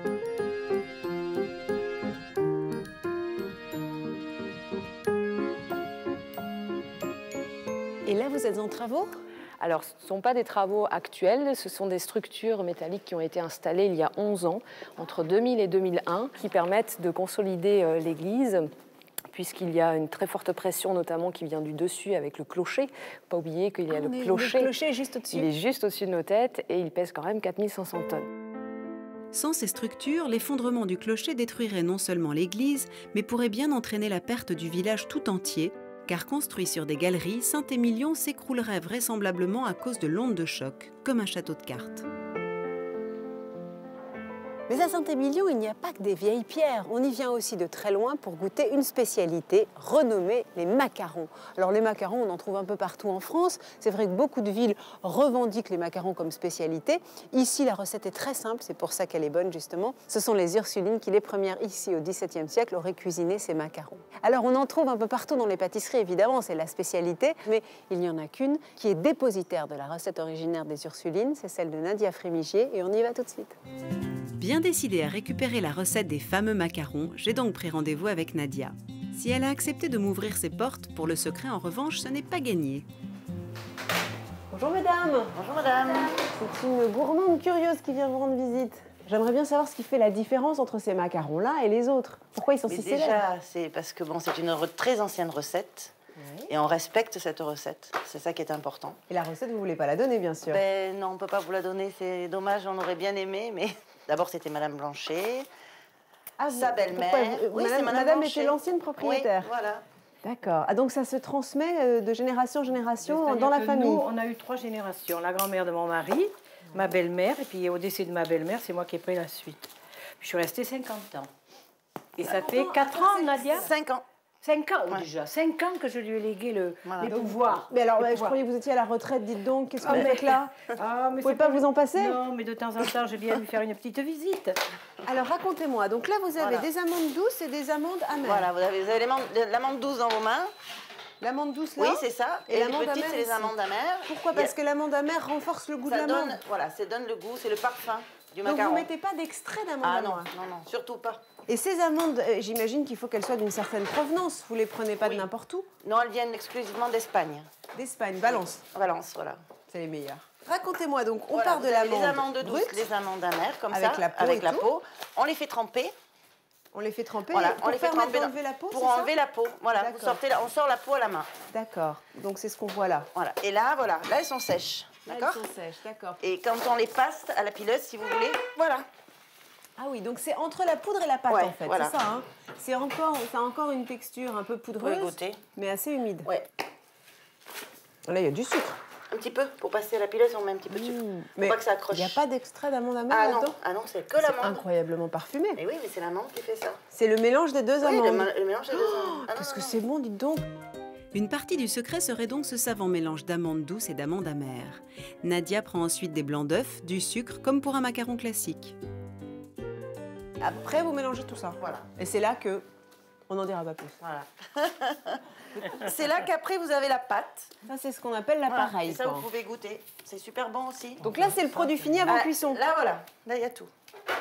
Et là, vous êtes en travaux? Alors, ce ne sont pas des travaux actuels, ce sont des structures métalliques qui ont été installées il y a onze ans, entre deux mille et deux mille un, qui permettent de consolider euh, l'église, puisqu'il y a une très forte pression, notamment qui vient du dessus avec le clocher. Pas oublier qu'il y a ah, le est, clocher. Le clocher est juste au-dessus. Il est juste au-dessus de nos têtes et il pèse quand même quatre mille cinq cents tonnes. Sans ces structures, l'effondrement du clocher détruirait non seulement l'église, mais pourrait bien entraîner la perte du village tout entier, car construit sur des galeries, Saint-Émilion s'écroulerait vraisemblablement à cause de l'onde de choc, comme un château de cartes. Mais à Saint-Émilion, il n'y a pas que des vieilles pierres. On y vient aussi de très loin pour goûter une spécialité renommée, les macarons. Alors les macarons, on en trouve un peu partout en France. C'est vrai que beaucoup de villes revendiquent les macarons comme spécialité. Ici, la recette est très simple, c'est pour ça qu'elle est bonne justement. Ce sont les Ursulines qui, les premières ici au dix-septième siècle, auraient cuisiné ces macarons. Alors on en trouve un peu partout dans les pâtisseries, évidemment, c'est la spécialité. Mais il n'y en a qu'une qui est dépositaire de la recette originaire des Ursulines, c'est celle de Nadia Frémigier, et on y va tout de suite. Bien décidée à récupérer la recette des fameux macarons, j'ai donc pris rendez-vous avec Nadia. Si elle a accepté de m'ouvrir ses portes, pour le secret, en revanche, ce n'est pas gagné. Bonjour mesdames. Bonjour madame. C'est une gourmande curieuse qui vient vous rendre visite. J'aimerais bien savoir ce qui fait la différence entre ces macarons-là et les autres. Pourquoi ils sont Mais si déjà, célèbres? c'est parce que bon, c'est une très ancienne recette. Oui. Et on respecte cette recette. C'est ça qui est important. Et la recette, vous ne voulez pas la donner, bien sûr? Ben non, on ne peut pas vous la donner. C'est dommage, on aurait bien aimé, mais... D'abord, c'était Madame Blanchet, ah, sa belle-mère. Oui, Madame, Madame, Madame était l'ancienne propriétaire. Oui, voilà. D'accord. Ah, donc ça se transmet de génération en génération dans la famille? Nous, on a eu trois générations. La grand-mère de mon mari, ma belle-mère, et puis au décès de ma belle-mère, c'est moi qui ai pris la suite. Je suis restée cinquante ans. Et ça fait quatre ans, Nadia? cinq ans. cinq ans, ouais. Déjà. cinq ans que je lui ai légué le, voilà. les pouvoirs. Mais alors, les ouais, je pouvoirs. croyais que vous étiez à la retraite, dites donc. Qu'est-ce que ah, vous faites là? ah, mais Vous pouvez pas, pas vous en passer? Non, mais de temps en temps, j'ai bien lui faire une petite visite. Alors, racontez-moi. Donc là, vous avez voilà. des amandes douces et des amandes amères. Voilà, vous avez, vous avez l'amande douce dans vos mains. L'amande douce là? Oui, c'est ça. Et, et les petites, c'est les amandes amères. Pourquoi? Parce que l'amande amère renforce le goût ça de l'amande. Voilà, ça donne le goût, c'est le parfum du donc macaron. Donc vous mettez pas d'extrait d'amande ah, amère? non, non, non, surtout pas. Et ces amandes, euh, j'imagine qu'il faut qu'elles soient d'une certaine provenance. Vous les prenez pas oui. de n'importe où? Non, elles viennent exclusivement d'Espagne. D'Espagne, Valence. Oui. Valence, voilà. C'est les meilleurs. Racontez-moi donc, on voilà, part de l'amande les amandes douces, brutes, les amandes amères, comme avec ça, la peau avec la tout. peau. On les fait tremper. On les fait tremper voilà, pour on les fait permettre tremper d'enlever la peau, pour enlever la peau. Voilà, vous sortez, on sort la peau à la main. D'accord. Donc c'est ce qu'on voit là. Voilà. Et là, voilà, là elles sont sèches. D'accord. Elles sont sèches, d'accord. Et quand on les passe à la pileuse, si vous voulez, voilà. Ah oui, donc c'est entre la poudre et la pâte ouais, en fait, voilà. C'est ça. Hein, c'est encore, ça a encore une texture un peu poudreuse, mais assez humide. Ouais. Là, il y a du sucre. Un petit peu, pour passer à la pileuse, on met un petit peu de sucre. Mmh, mais pas que ça accroche. Il n'y a pas d'extrait d'amande amère ah là-dedans? Non, ah non, c'est que l'amande. C'est incroyablement parfumé. Mais oui, mais c'est l'amande qui fait ça. C'est le mélange des deux oui, amandes. Le, le mélange des deux amandes. Ah, qu'est-ce que c'est bon, dites donc. Une partie du secret serait donc ce savant mélange d'amandes douces et d'amandes amères. Nadia prend ensuite des blancs d'œufs, du sucre, comme pour un macaron classique. Après, vous mélangez tout ça. Voilà. Et c'est là que on n'en dira pas plus. Voilà. C'est là qu'après, vous avez la pâte. Ça, c'est ce qu'on appelle l'appareil. Voilà. Et ça, vous pouvez goûter. C'est super bon aussi. Donc là, c'est le produit fini avant ah, cuisson. Là, voilà. Là, il y a tout.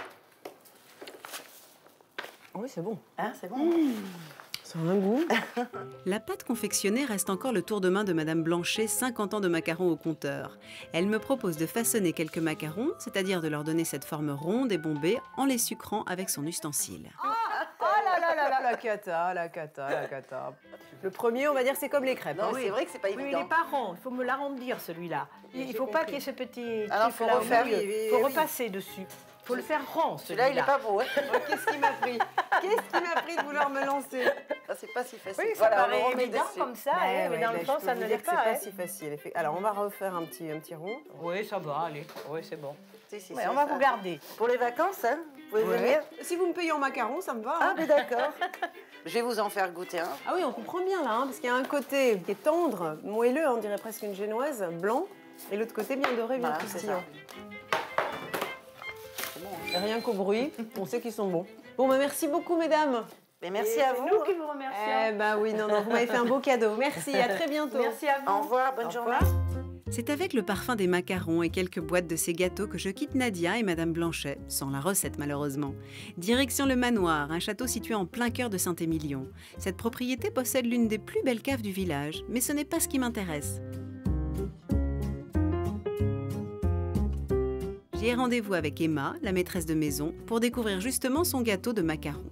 Oui, c'est bon. Hein, c'est bon. Mmh. Ça a un goût. La pâte confectionnée reste encore le tour de main de Madame Blanchet, cinquante ans de macarons au compteur. Elle me propose de façonner quelques macarons, c'est-à-dire de leur donner cette forme ronde et bombée en les sucrant avec son ustensile. Ah, oh là là là là, la cata, la cata, la cata. Le premier, on va dire, c'est comme les crêpes. Non, hein. oui. C'est vrai que c'est pas oui, évident. Oui, il n'est pas rond. Il faut me l'arrondir, celui-là. Il ne faut compris. pas qu'il y ait ce petit Alors, truc-là au refaire, milieu. oui, oui, Il faut oui. repasser dessus. Il faut le faire rond, celui-là. Celui-là, il n'est pas beau. Hein. Qu'est-ce qui m'a pris Qu'est-ce qui m'a pris de vouloir me lancer? Ça, c'est pas si facile. Oui, ça voilà, paraît on évident comme ça, bah, hein, ouais, mais dans bah, le fond, ça ne l'est pas. C'est hein. pas si facile. Alors, on va refaire un petit, un petit rond. Oui, ça va, allez. Oui, c'est bon. Si, si, ouais, si, on va ça. vous garder. Pour les vacances, hein, vous pouvez ouais. venir. Si vous me payez en macarons, ça me va. Ah, hein. mais d'accord. Je vais vous en faire goûter un. Ah oui, on comprend bien là, hein, parce qu'il y a un côté qui est tendre, moelleux, on dirait presque une génoise, blanc, et l'autre côté bien doré, bien voilà, croustillant. C'est bon, hein. Rien qu'au bruit, on sait qu'ils sont bons. Bon, bah merci beaucoup, mesdames. Mais merci et à vous. C'est nous qui vous remercions. Eh ben oui, non, non, vous m'avez fait un beau cadeau. Merci, à très bientôt. Merci à vous. Au revoir, bonne Au journée. revoir. C'est avec le parfum des macarons et quelques boîtes de ces gâteaux que je quitte Nadia et Madame Blanchet, sans la recette malheureusement. Direction le Manoir, un château situé en plein cœur de Saint-Émilion. Cette propriété possède l'une des plus belles caves du village, mais ce n'est pas ce qui m'intéresse. J'ai rendez-vous avec Emma, la maîtresse de maison, pour découvrir justement son gâteau de macarons.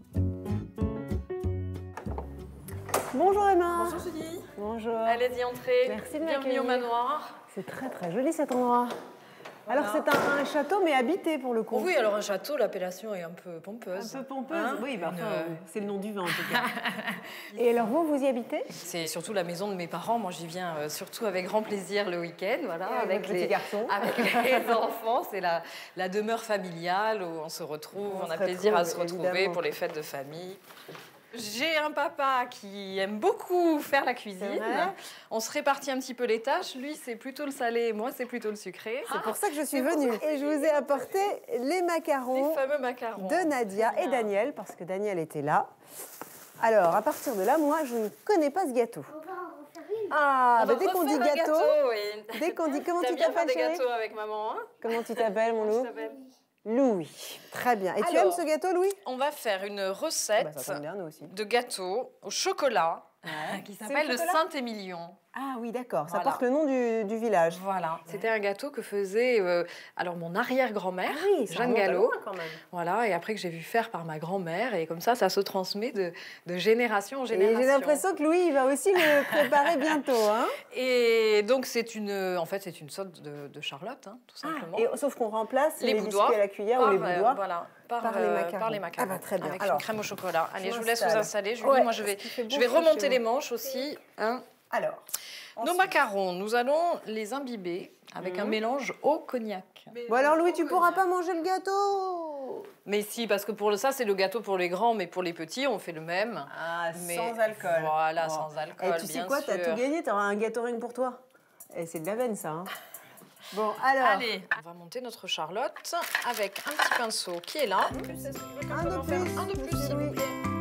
Bonjour Emma. Bonjour Julie. Bonjour. Allez-y, entrez. Merci de Bienvenue au m'accueillir. manoir. C'est très très joli cet endroit. Voilà. Alors c'est un, un château mais habité pour le coup. Oui, alors un château, l'appellation est un peu pompeuse. Un peu pompeuse, Hein oui, bah, Une, enfin, euh, c'est le nom du vin en tout cas. Et alors vous, vous y habitez? C'est surtout la maison de mes parents. Moi, j'y viens euh, surtout avec grand plaisir le week-end, voilà, Et avec avec votre les petit garçon. avec les enfants. C'est la, la demeure familiale où on se retrouve, on, On a se plaisir à se retrouve, retrouver évidemment. pour les fêtes de famille. J'ai un papa qui aime beaucoup faire la cuisine. vrai On se répartit un petit peu les tâches. Lui, c'est plutôt le salé, moi, c'est plutôt le sucré. C'est pour ça que je suis c'est pour venue. ça que Et je vous ai apporté les macarons Les fameux macarons. de Nadia et Daniel, parce que Daniel était là. Alors, à partir de là, moi, je ne connais pas ce gâteau. Ah, On bah, va dès qu'on dit refaire un gâteau, oui. dès qu'on dit comment T'aimes tu bien faire t'appelles, des chérie? gâteaux avec maman, hein? Comment tu t'appelles, mon Comment tu loup? t'appelles Louis. Très bien. Et tu Alors, aimes ce gâteau, Louis? On va faire une Bah, recette ça tombe bien, nous aussi. de gâteau au chocolat Ouais. qui C'est s'appelle au le chocolat Saint-Émilion. Ah oui, d'accord. Ça Voilà. porte le nom du, du village. Voilà, c'était un gâteau que faisait euh, alors mon arrière-grand-mère, Ah oui, ça Jeanne remonte à Gallo. loin, quand même. Voilà, et après que j'ai vu faire par ma grand-mère, et comme ça, ça se transmet de, de génération en Et génération. j'ai l'impression que Louis, il va aussi le préparer bientôt. Hein. Et donc c'est une, en fait, c'est une sorte de, de Charlotte, hein, tout simplement. Et, sauf qu'on remplace les, les biscuits boudoirs à la cuillère par, ou les euh, boudoirs voilà, par, par euh, les macarons. par les macarons. Ah bah, très bien. Avec Alors, une crème au chocolat. Allez, je vous laisse vous m'installe. installer. Julie, Ouais, moi je vais, parce qu'il fait beau je vais chaud remonter chez les vous. manches aussi. Hein. Alors, Nos ensuite. macarons, nous allons les imbiber avec Mhm. un mélange au cognac. Bon alors Louis, tu pourras pas manger le gâteau. Mais si, parce que pour le, ça, c'est le gâteau pour les grands, mais pour les petits, on fait le même. Ah, mais sans alcool. Voilà, Bon. sans alcool, Et tu sais bien quoi, t'as sûr. tout gagné, t'auras un gâteau rien que pour toi. Et c'est de la veine, ça. Hein. Bon, alors. Allez, on va monter notre Charlotte avec un petit pinceau qui est là. Un de plus. Un de plus, s'il vous plaît.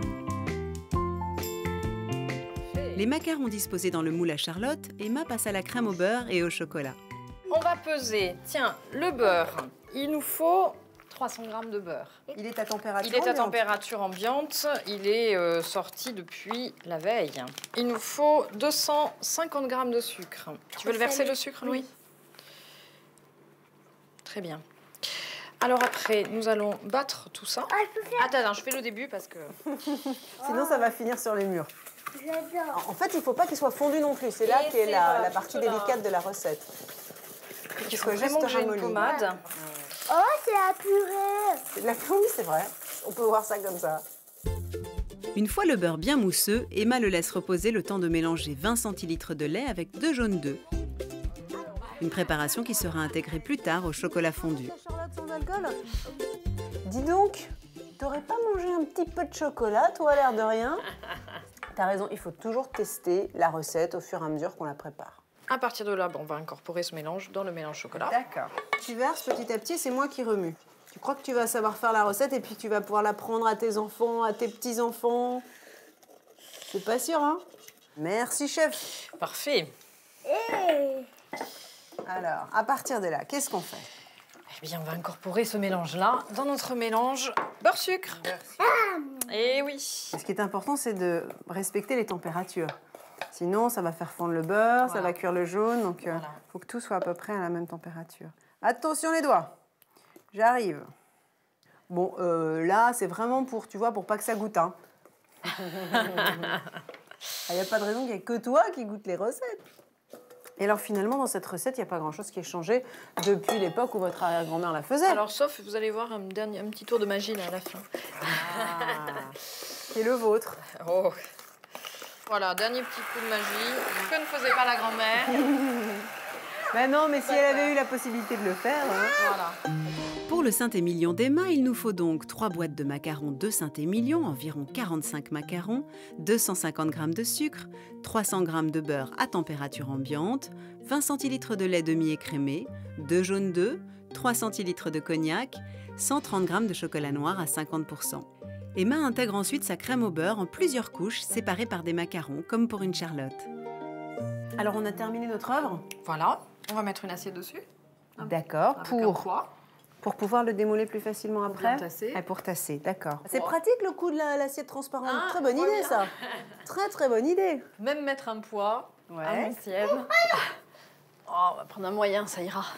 Les macarons disposés dans le moule à Charlotte, Emma passe à la crème au beurre et au chocolat. On va peser, tiens, le beurre. Il nous faut trois cents grammes de beurre. Il est à température Il est à ambiante. température ambiante. Il est euh, sorti depuis la veille. Il nous faut deux cent cinquante grammes de sucre. Tu veux le verser, le sucre, Louis? Très bien. Alors après, nous allons battre tout ça. Attends, attends, je fais le début parce que... Sinon, ça va finir sur les murs. J'adore. En fait, il ne faut pas qu'il soit fondu non plus. C'est là Et qu'est c'est la, pas la partie tout là. délicate de la recette. Il faut vraiment que j'ai une pommade. Oh, c'est la purée. C'est de la purée, c'est vrai. On peut voir ça comme ça. Une fois le beurre bien mousseux, Emma le laisse reposer le temps de mélanger vingt centilitres de lait avec deux jaunes d'œufs. Une préparation qui sera intégrée plus tard au chocolat fondu. Charlotte sans alcool. Dis donc, t'aurais pas mangé un petit peu de chocolat, toi, à l'air de rien? T'as raison, il faut toujours tester la recette au fur et à mesure qu'on la prépare. À partir de là, bon, on va incorporer ce mélange dans le mélange chocolat. D'accord. Tu verses petit à petit, c'est moi qui remue. Tu crois que tu vas savoir faire la recette et puis tu vas pouvoir l'apprendre à tes enfants, à tes petits-enfants? C'est pas sûr, hein? Merci, chef. Parfait. Alors, à partir de là, qu'est-ce qu'on fait? Eh bien, on va incorporer ce mélange-là dans notre mélange beurre-sucre. Et oui. Ce qui est important, c'est de respecter les températures. Sinon, ça va faire fondre le beurre, Voilà. ça va cuire le jaune, donc il Voilà. faut que tout soit à peu près à la même température. Attention les doigts. J'arrive. Bon, euh, là, c'est vraiment pour, tu vois, pour pas que ça goûte. Hein. Il n'y a pas de raison qu'il n'y ait que toi qui goûte les recettes. Et alors finalement, dans cette recette, il n'y a pas grand-chose qui est changé depuis l'époque où votre arrière-grand-mère la faisait. Alors, sauf, vous allez voir un, dernier, un petit tour de magie là à la fin. Ah, qui est le vôtre. Oh. Voilà, dernier petit coup de magie que ne faisait pas la grand-mère. Ben non, mais si elle avait eu la possibilité de le faire. Hein. Voilà. Pour le Saint-Émilion d'Emma, il nous faut donc trois boîtes de macarons de Saint-Émilion, environ quarante-cinq macarons, deux cent cinquante grammes de sucre, trois cents grammes de beurre à température ambiante, vingt centilitres de lait demi-écrémé, deux jaunes d'œufs, trois centilitres de cognac, cent trente grammes de chocolat noir à cinquante pour cent. Emma intègre ensuite sa crème au beurre en plusieurs couches séparées par des macarons, comme pour une charlotte. Alors, on a terminé notre œuvre. Voilà, on va mettre une assiette dessus. D'accord, Avec un pour, poids. pour pouvoir le démouler plus facilement après. bien tasser. Et pour tasser, d'accord. C'est Poids. pratique le coup de la- l'assiette transparente. Ah, très bonne poids idée, bien. ça. Très, très bonne idée. Même mettre un poids à Ouais. l'ancienne. Oh, on va prendre un moyen, ça ira.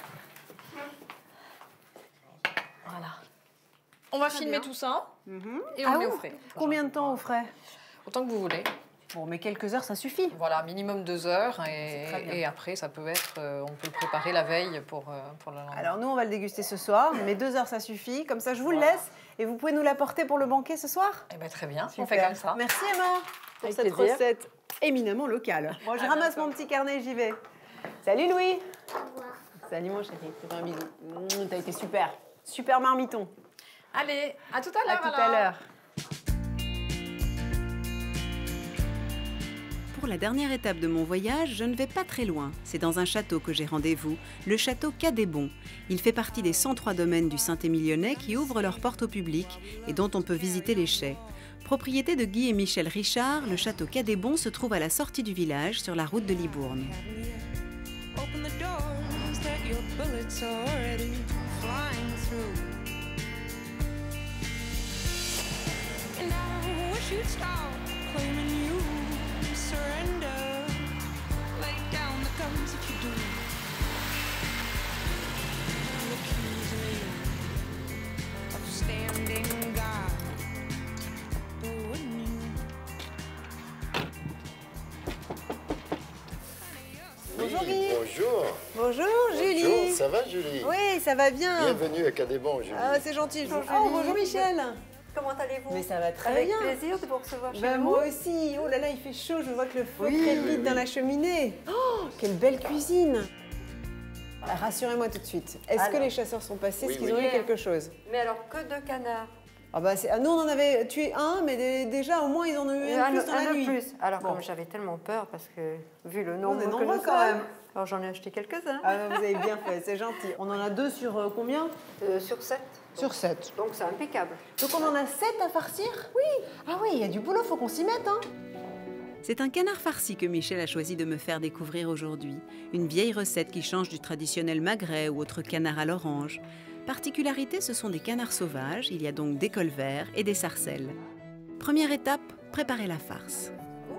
Voilà. On va Très filmer bien. tout ça Mhm. et on Ah met oui. au frais. Combien de temps au frais? Autant que vous voulez. Bon, mais quelques heures, ça suffit. Voilà, minimum deux heures et, C'est très bien. et après ça peut être, euh, on peut le préparer la veille pour, euh, pour le lendemain. Alors, nous, on va le déguster ce soir, mais deux heures, ça suffit. Comme ça, je vous le laisse. Et vous pouvez nous l'apporter pour le banquet ce soir? Eh ben, très bien, on Super. fait comme ça. Merci, Emma, pour Avec cette plaisir. recette éminemment locale. Bon, je À ramasse bientôt. mon petit carnet, j'y vais. Salut, Louis. Au revoir. Salut, mon chéri. Je te fais un bisou. Mmh, T'as été super. Super marmiton. Allez, à tout à À l'heure. tout alors. à l'heure. Pour la dernière étape de mon voyage, je ne vais pas très loin. C'est dans un château que j'ai rendez-vous, le château Cadébon. Il fait partie des cent trois domaines du Saint-Émilionnais qui ouvrent leurs portes au public et dont on peut visiter les chais. Propriété de Guy et Michel Richard, le château Cadébon se trouve à la sortie du village, sur la route de Libourne. Open the doors that your bullets are already flying through. And I wish you'd stop claiming you surrender. Lay down the guns that you do. And accuse me of standing guard. But wouldn't you? Bonjour, Guy. Bonjour. Bonjour, Julie. Bonjour, ça va Julie? Oui, ça va bien. Bienvenue à Cadébon, Julie. Ah, c'est gentil. Bonjour, Oh, Julie. bonjour, Michel. Comment allez-vous? Mais ça va très Avec bien. plaisir de vous recevoir chez Ben, nous. moi aussi. Oh là là, il fait chaud. Je vois que le feu Oui, crépite oui, oui. dans la cheminée. Oh, quelle belle cuisine. Rassurez-moi tout de suite. Est-ce que Alors. les chasseurs sont passés? Oui, Est-ce qu'ils oui. ont eu quelque chose? Mais alors, que deux canards. Ah bah c'est- ah, nous, on en avait tué un, mais dé- déjà, au moins, ils en ont eu un, Un, de plus dans un la de nuit. plus. Alors, Bon. comme j'avais tellement peur, parce que vu le nombre On est que nombreux nous quand sommes, même. alors j'en ai acheté quelques-uns. Ah, vous avez bien fait, c'est gentil. On en a deux sur euh, combien? Euh, Sur sept. Sur sept. Donc c'est impeccable. Donc on en a sept à farcir? Oui. Ah oui, il y a du boulot, faut qu'on s'y mette, hein. C'est un canard farci que Michel a choisi de me faire découvrir aujourd'hui. Une vieille recette qui change du traditionnel magret ou autre canard à l'orange. Particularité, ce sont des canards sauvages, il y a donc des colverts et des sarcelles. Première étape, préparer la farce.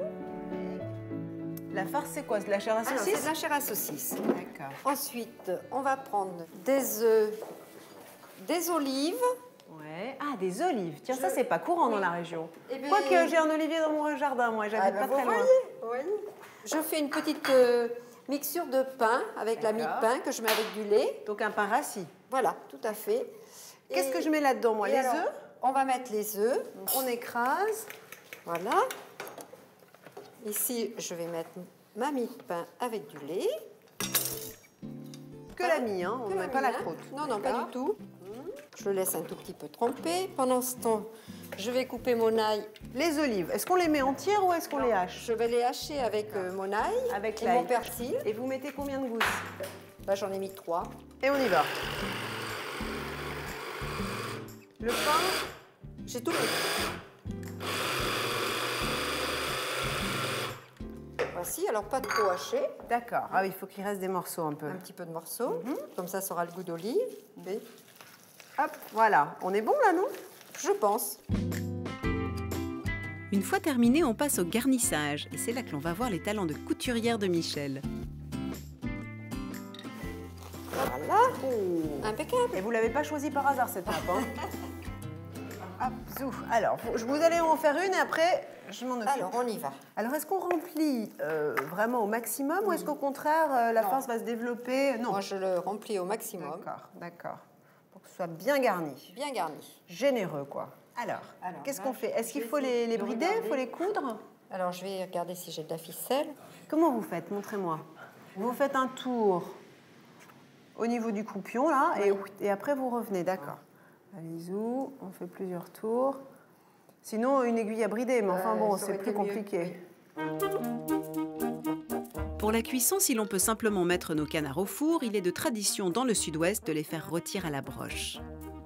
La farce, c'est quoi? C'est de la chair à Alors, saucisse? c'est de la chair à saucisse. D'accord. Ensuite, on va prendre des œufs, des olives. Ouais. Ah, des olives. Tiens, ça, c'est pas courant dans la région. Eh ben- Quoique j'ai un olivier dans mon jardin, moi, j'habite Ah ben, pas vous très loin. voyez, vous voyez. Je fais une petite euh, mixture de pain avec la mie de pain que je mets avec du lait. Donc un pain rassis. Voilà, tout à fait. Qu'est-ce Et- que je mets là-dedans, moi? et Les alors, œufs? On va mettre les œufs. On écrase. Voilà. Ici, je vais mettre ma mie de pain avec du lait. Que la mie, hein? On Que ne la met pas mie, la hein. croûte. Non, non, pas D'accord. du tout. Je le laisse un tout petit peu tremper. Pendant ce temps, je vais couper mon ail. Les olives, est-ce qu'on les met entières ou est-ce qu'on les hache? Je vais les hacher avec euh, mon ail Avec et l'ail. mon persil. Et vous mettez combien de gousses? Bah, j'en ai mis trois. Et on y va. Le pain, j'ai tout mis. Voici, alors pas trop haché. D'accord. Ah oui, il faut qu'il reste des morceaux un peu. Un petit peu de morceaux. Comme ça, ça aura le goût d'olive. Et hop, voilà. On est bon là, non? Je pense. Une fois terminé, on passe au garnissage. Et c'est là que l'on va voir les talents de couturière de Michel. Voilà. Impeccable. Et vous l'avez pas choisi par hasard cette nappe, hein? Hop, zou. Alors, faut- je vous allez en faire une et après, je m'en occupe. Alors, on y va. Alors, est-ce qu'on remplit euh, vraiment au maximum ou est-ce qu'au contraire, euh, la Non. farce va se développer? Non. Moi, je le remplis au maximum. D'accord, d'accord. Pour que ce soit bien garni. Bien garni. Généreux, quoi. Alors, Alors, qu'est-ce là, qu'on fait? Est-ce je qu'il vais faut les, essayer les de brider? Il faut regarder. les coudre? Alors, je vais regarder si j'ai de la ficelle. Comment vous faites? Montrez-moi. Vous faites un tour au niveau du croupion, là, et, et après vous revenez, d'accord. Allez, zou, on fait plusieurs tours. Sinon, une aiguille à brider, mais enfin Ouais, bon, ça c'est aurait plus été mieux, compliqué. Pour la cuisson, si l'on peut simplement mettre nos canards au four, il est de tradition dans le sud-ouest de les faire rôtir à la broche.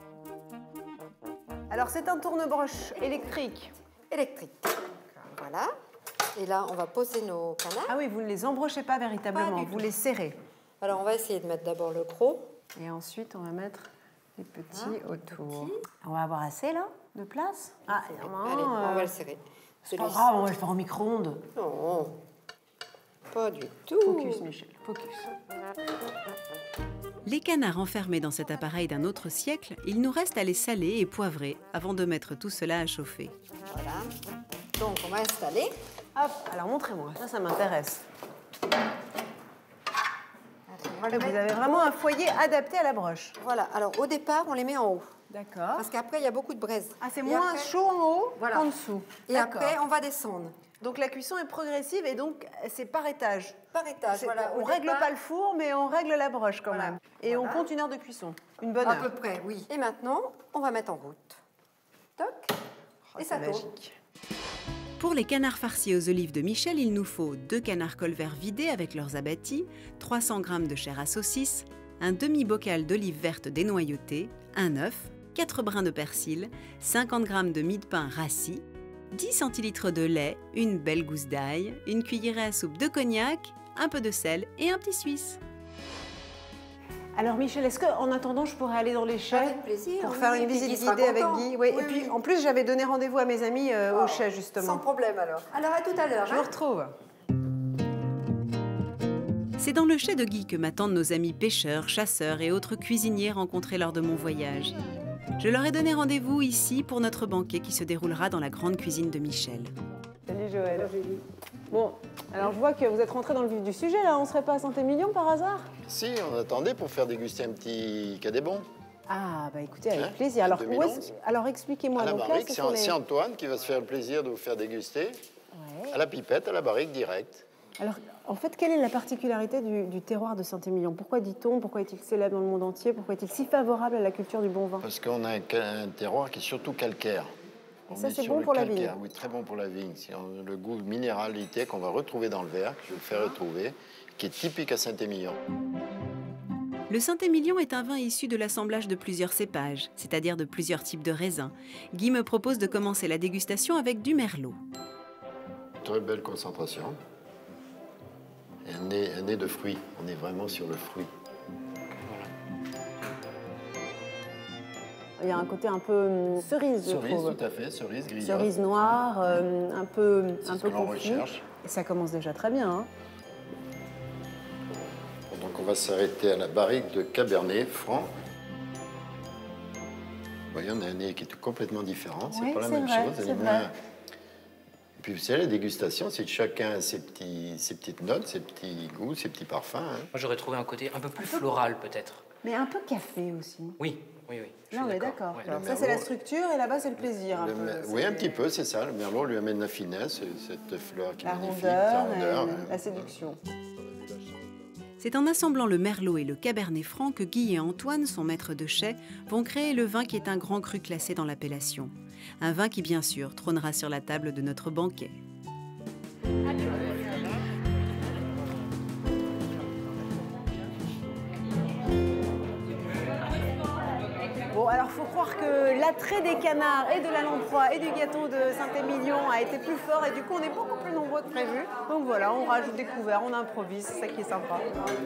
Alors, c'est un tourne-broche électrique. Électrique. Voilà. Et là, on va poser nos canards. Ah oui, vous ne les embrochez pas véritablement, Pas du vous tout. les serrez. Alors, on va essayer de mettre d'abord le gros. Et ensuite, on va mettre les petits Hein, autour. On va avoir assez, là, de place? Ah, non, Allez, on euh, va le serrer. c'est pas grave, on va le faire au micro-ondes. Non, pas du tout. Focus, Michel, focus. Les canards enfermés dans cet appareil d'un autre siècle, il nous reste à les saler et poivrer avant de mettre tout cela à chauffer. Voilà. Donc, on va installer. Hop, alors montrez-moi, ça, ça m'intéresse. On va le Vous mettre- avez vraiment un foyer adapté à la broche. Voilà. Alors, au départ, on les met en haut. D'accord. Parce qu'après, il y a beaucoup de braise. Ah, c'est Et moins après- chaud en haut Voilà. qu'en dessous. Et D'accord. après, on va descendre. Donc la cuisson est progressive et donc c'est par étage. Par étage, C'est- voilà. On Au règle départ- pas le four, mais on règle la broche quand Voilà. même. Et Voilà. on compte une heure de cuisson. Une bonne À heure. peu près, oui. Et maintenant, on va mettre en route. Toc. Oh, et c'est ça tourne. magique. Pour les canards farcis aux olives de Michel, il nous faut deux canards colverts vidés avec leurs abattis, trois cents grammes de chair à saucisse, un demi-bocal d'olives vertes dénoyautées, un œuf, quatre brins de persil, cinquante grammes de mie de pain rassis, dix centilitres de lait, une belle gousse d'ail, une cuillerée à soupe de cognac, un peu de sel et un petit suisse. Alors Michel, est-ce qu'en attendant, je pourrais aller dans les chais Avec plaisir. pour oui, faire oui, une puis visite Guy sera guidée avec content. Guy? Oui. Oui, Et puis oui. en plus, j'avais donné rendez-vous à mes amis euh, au Oh, chais justement. Sans problème alors. Alors à tout à l'heure. Je hein. vous retrouve. C'est dans le chai de Guy que m'attendent nos amis pêcheurs, chasseurs et autres cuisiniers rencontrés lors de mon voyage. Je leur ai donné rendez-vous ici pour notre banquet qui se déroulera dans la grande cuisine de Michel. Salut Joël. Bon, alors je vois que vous êtes rentré dans le vif du sujet là. On serait pas à Saint-Émilion par hasard? Si, on attendait pour faire déguster un petit cadébon. Ah bah écoutez, avec Hein, plaisir. Alors, deux où mille est-ce- onze. alors expliquez-moi. À la Donc là, barrique, ce c'est sont An- les- c'est Antoine qui va se faire le plaisir de vous faire déguster. Ouais. À la pipette, à la barrique, direct. Alors, en fait, quelle est la particularité du, du terroir de Saint-Émilion? Pourquoi dit-on? Pourquoi est-il célèbre dans le monde entier? Pourquoi est-il si favorable à la culture du bon vin? Parce qu'on a un, un terroir qui est surtout calcaire. Et On ça, est c'est sur bon le pour la calcaire. vigne. Oui, très bon pour la vigne. C'est le goût de minéralité qu'on va retrouver dans le verre, que je vais vous faire retrouver, qui est typique à Saint-Émilion. Le Saint-Émilion est un vin issu de l'assemblage de plusieurs cépages, c'est-à-dire de plusieurs types de raisins. Guy me propose de commencer la dégustation avec du merlot. Très belle concentration. Et un nez, un nez de fruits. On est vraiment sur le fruit. Il y a un côté un peu hum, cerise, je Cerise, trouve. tout à fait. Cerise, grillade. Cerise noire, euh, un peu, un ce peu que l'on confit. recherche. Et ça commence déjà très bien. Hein. Donc on va s'arrêter à la barrique de Cabernet Franc. Vous voyez, on a un nez qui est complètement différent. C'est Oui, pas la c'est même vrai, chose. c'est Elle est vrai. moins- Et puis vous savez, la dégustation, c'est que chacun a ses, petits, ses petites notes, ses petits goûts, ses petits parfums. hein. Moi, j'aurais trouvé un côté un peu plus floral, peut-être. Mais un peu café aussi. Oui, oui, oui. je Là, suis on est d'accord. Ouais. Alors, Le ça, c'est la merlot- structure et là-bas, c'est le plaisir. Un Le peu. mer- C'est Oui, un petit peu, c'est ça. Le merlot lui amène la finesse, cette fleur qui est La magnifique, rondeur, la rondeur. et la séduction. C'est en assemblant le merlot et le cabernet franc que Guy et Antoine, son maître de chai, vont créer le vin qui est un grand cru classé dans l'appellation. Un vin qui, bien sûr, trônera sur la table de notre banquet. Bon, alors, faut croire que l'attrait des canards et de la lamproie et du gâteau de Saint-Émilion a été plus fort et du coup, on est beaucoup plus nombreux que prévu. Donc voilà, on rajoute des couverts, on improvise, c'est ça qui est sympa.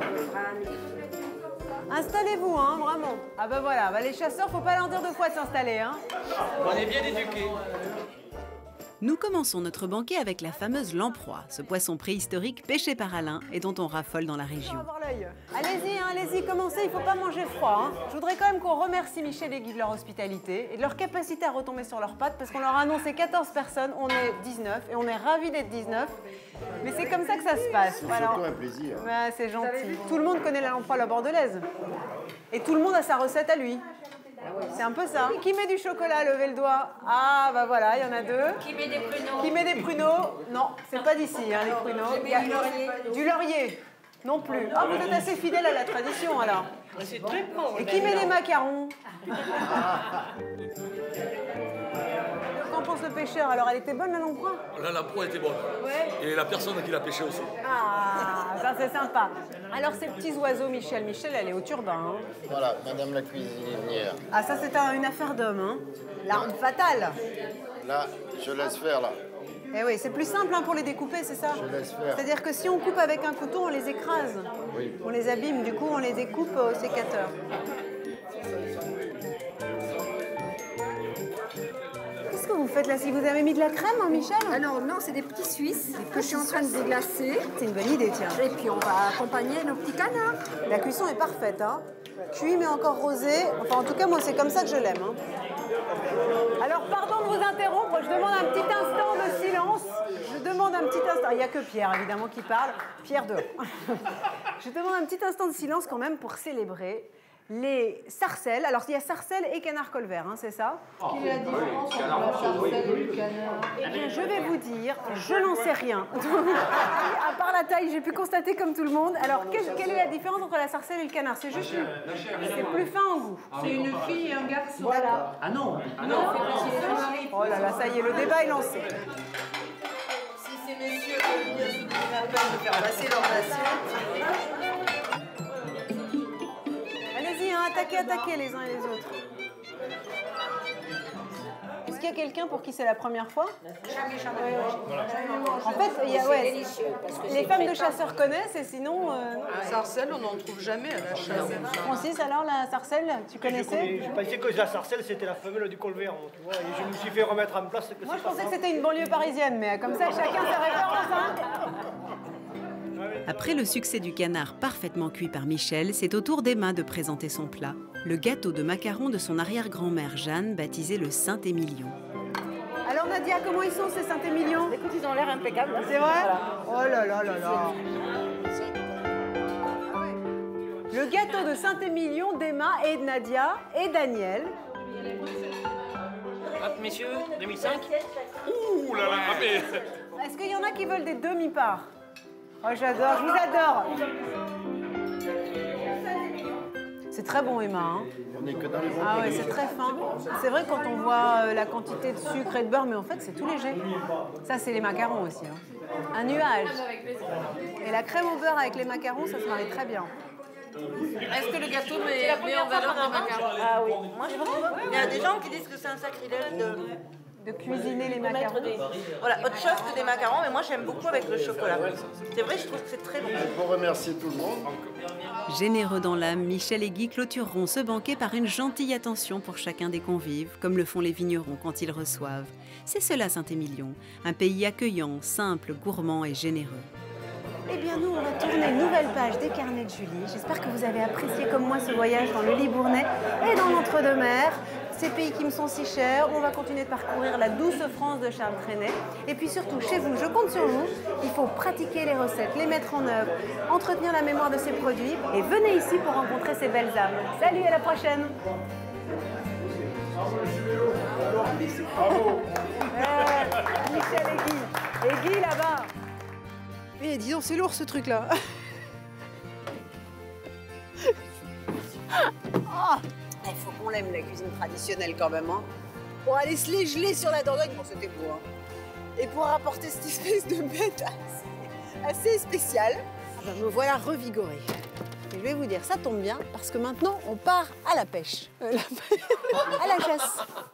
Installez-vous, hein, vraiment. Ah bah voilà, bah les chasseurs, faut pas leur dire deux fois de s'installer, hein. On est bien éduqués. Nous commençons notre banquet avec la fameuse lamproie, ce poisson préhistorique pêché par Alain et dont on raffole dans la région. Avoir l'œil. Allez-y, hein, allez-y, commencez, il faut pas manger froid. Hein. Je voudrais quand même qu'on remercie Michel et Guy de leur hospitalité et de leur capacité à retomber sur leurs pattes parce qu'on leur a annoncé quatorze personnes, on est dix-neuf et on est ravis d'être dix-neuf. Mais c'est comme ça que ça se passe. C'est Voilà. surtout un plaisir. Ouais, c'est gentil. Tout le monde connaît la lamproie à la bordelaise. Et tout le monde a sa recette à lui. C'est un peu ça. Qui met du chocolat? Levez le doigt. Ah, bah voilà, il y en a deux. Qui met des pruneaux? Qui met des pruneaux? Non, c'est pas d'ici, hein, les pruneaux. Je mets Il y a- du laurier. Du laurier? Non plus. Ah, vous êtes assez fidèle à la tradition, alors. C'est très bon. Et qui met des macarons? Qu'en pense le pêcheur? Alors, elle était bonne, la lamproie? Là, la proie était bonne. Ouais. Et la personne qui l'a pêché aussi. Ah, ça c'est sympa. Alors, ces petits oiseaux, Michel. Michel, elle est au turbin. Hein. Voilà, madame la cuisinière. Ah, ça, c'est un- une affaire d'homme. Hein. L'arme fatale. Là, je laisse faire, là. Eh oui, c'est plus simple hein, pour les découper, c'est ça? Je laisse faire. C'est-à-dire que si on coupe avec un couteau, on les écrase. Oui. On les abîme, du coup, on les découpe au sécateur. Qu'est-ce que vous faites là? Si vous avez mis de la crème, hein, Michel? Alors non, c'est des petits Suisses que je suis en train de déglacer. C'est une bonne idée, tiens. Et puis on va accompagner nos petits canards. La cuisson est parfaite, hein. Cuit mais encore rosé. Enfin, en tout cas, moi, c'est comme ça que je l'aime. Hein. Alors, pardon de vous interrompre, je demande un petit instant de silence. Je demande un petit instant. Il n'y a que Pierre, évidemment, qui parle. Pierre deux. Je demande un petit instant de silence quand même pour célébrer les sarcelles. Alors, il y a sarcelles et canard colvert, hein, c'est ça? Quelle est la différence entre la sarcelle et le canard? Eh bien, je vais vous dire, je n'en sais rien. À part la taille, j'ai pu constater comme tout le monde. Alors, quelle, quelle est la différence entre la sarcelle et le canard? C'est juste, c'est plus fin en goût. C'est une fille et un garçon. Voilà. Ah non. Ah non, Oh là là, ça y est, le débat est lancé. Si ces messieurs veulent bien se donner la peine de faire passer leur assiette. Allez-y, hein, attaquez, attaquez les uns et les autres. Est-ce qu'il y a quelqu'un pour qui c'est la première fois? Jamais, jamais. En fait, il y a, C'est ouais, délicieux, parce que les c'est femmes de très chasseurs connaissent et sinon... Euh, La sarcelle, on n'en trouve jamais à la chasse. Francis, alors, la sarcelle, tu Je, connaissais? connais- je pensais que la sarcelle, c'était la femelle du colvert, moi, tu vois, et je me suis fait remettre en place. Que Moi, c'est je pas pensais que ça. c'était une banlieue parisienne, mais comme ça, chacun ses références, hein. Après le succès du canard parfaitement cuit par Michel, c'est au tour d'Emma de présenter son plat, le gâteau de macarons de son arrière-grand-mère Jeanne, baptisé le Saint-Émilion. Alors, Nadia, comment ils sont, ces Saint-Émilion? Écoute, ils ont l'air impeccables. C'est vrai? Oh là là là là. Le gâteau de Saint-Émilion d'Emma et de Nadia et Daniel. Hop, messieurs, deux mille cinq. Ouh là là, mais... Est-ce qu'il y en a qui veulent des demi-parts? Oh, j'adore, je vous adore. C'est très bon, Emma. Hein. On n'est que dans les bons Ah ouais, produits. c'est très fin. C'est vrai quand on voit euh, la quantité de sucre et de beurre, mais en fait, c'est tout léger. Ça, c'est les macarons aussi. Hein. Un nuage. Et la crème au beurre avec les macarons, ça se marie très bien. Est-ce que le gâteau met, met en valeur les macarons? Ah oui, moi je trouve. Il y a des gens qui disent que c'est un sacrilège de... De cuisiner les de mettre macarons. des... Voilà, autre chose que des macarons, mais moi j'aime beaucoup avec le chocolat. C'est vrai, je trouve que c'est très bon. Je vous remercie tout le monde. Généreux dans l'âme, Michel et Guy clôtureront ce banquet par une gentille attention pour chacun des convives, comme le font les vignerons quand ils reçoivent. C'est cela Saint-Émilion, un pays accueillant, simple, gourmand et généreux. Eh bien, nous, on va tourner une nouvelle page des carnets de Julie. J'espère que vous avez apprécié comme moi ce voyage dans le Libournais et dans l'Entre-deux-Mers. Ces pays qui me sont si chers. On va continuer de parcourir la douce France de Charles Trenet. Et puis surtout, chez vous, je compte sur vous. Il faut pratiquer les recettes, les mettre en œuvre, entretenir la mémoire de ces produits. Et venez ici pour rencontrer ces belles âmes. Salut, à la prochaine. Bravo. Ouais, Michel et Guy. Et Guy, là-bas. Eh, dis donc, c'est lourd ce truc-là. Oh, il faut qu'on l'aime, la cuisine traditionnelle quand même. Hein. Pour aller se les geler sur la Dordogne, bon, c'était beau. Hein. Et pour apporter cette espèce de bête assez, assez spéciale, ben, me voilà revigorée. Et je vais vous dire, ça tombe bien, parce que maintenant, on part à la pêche. Euh, la... à la chasse.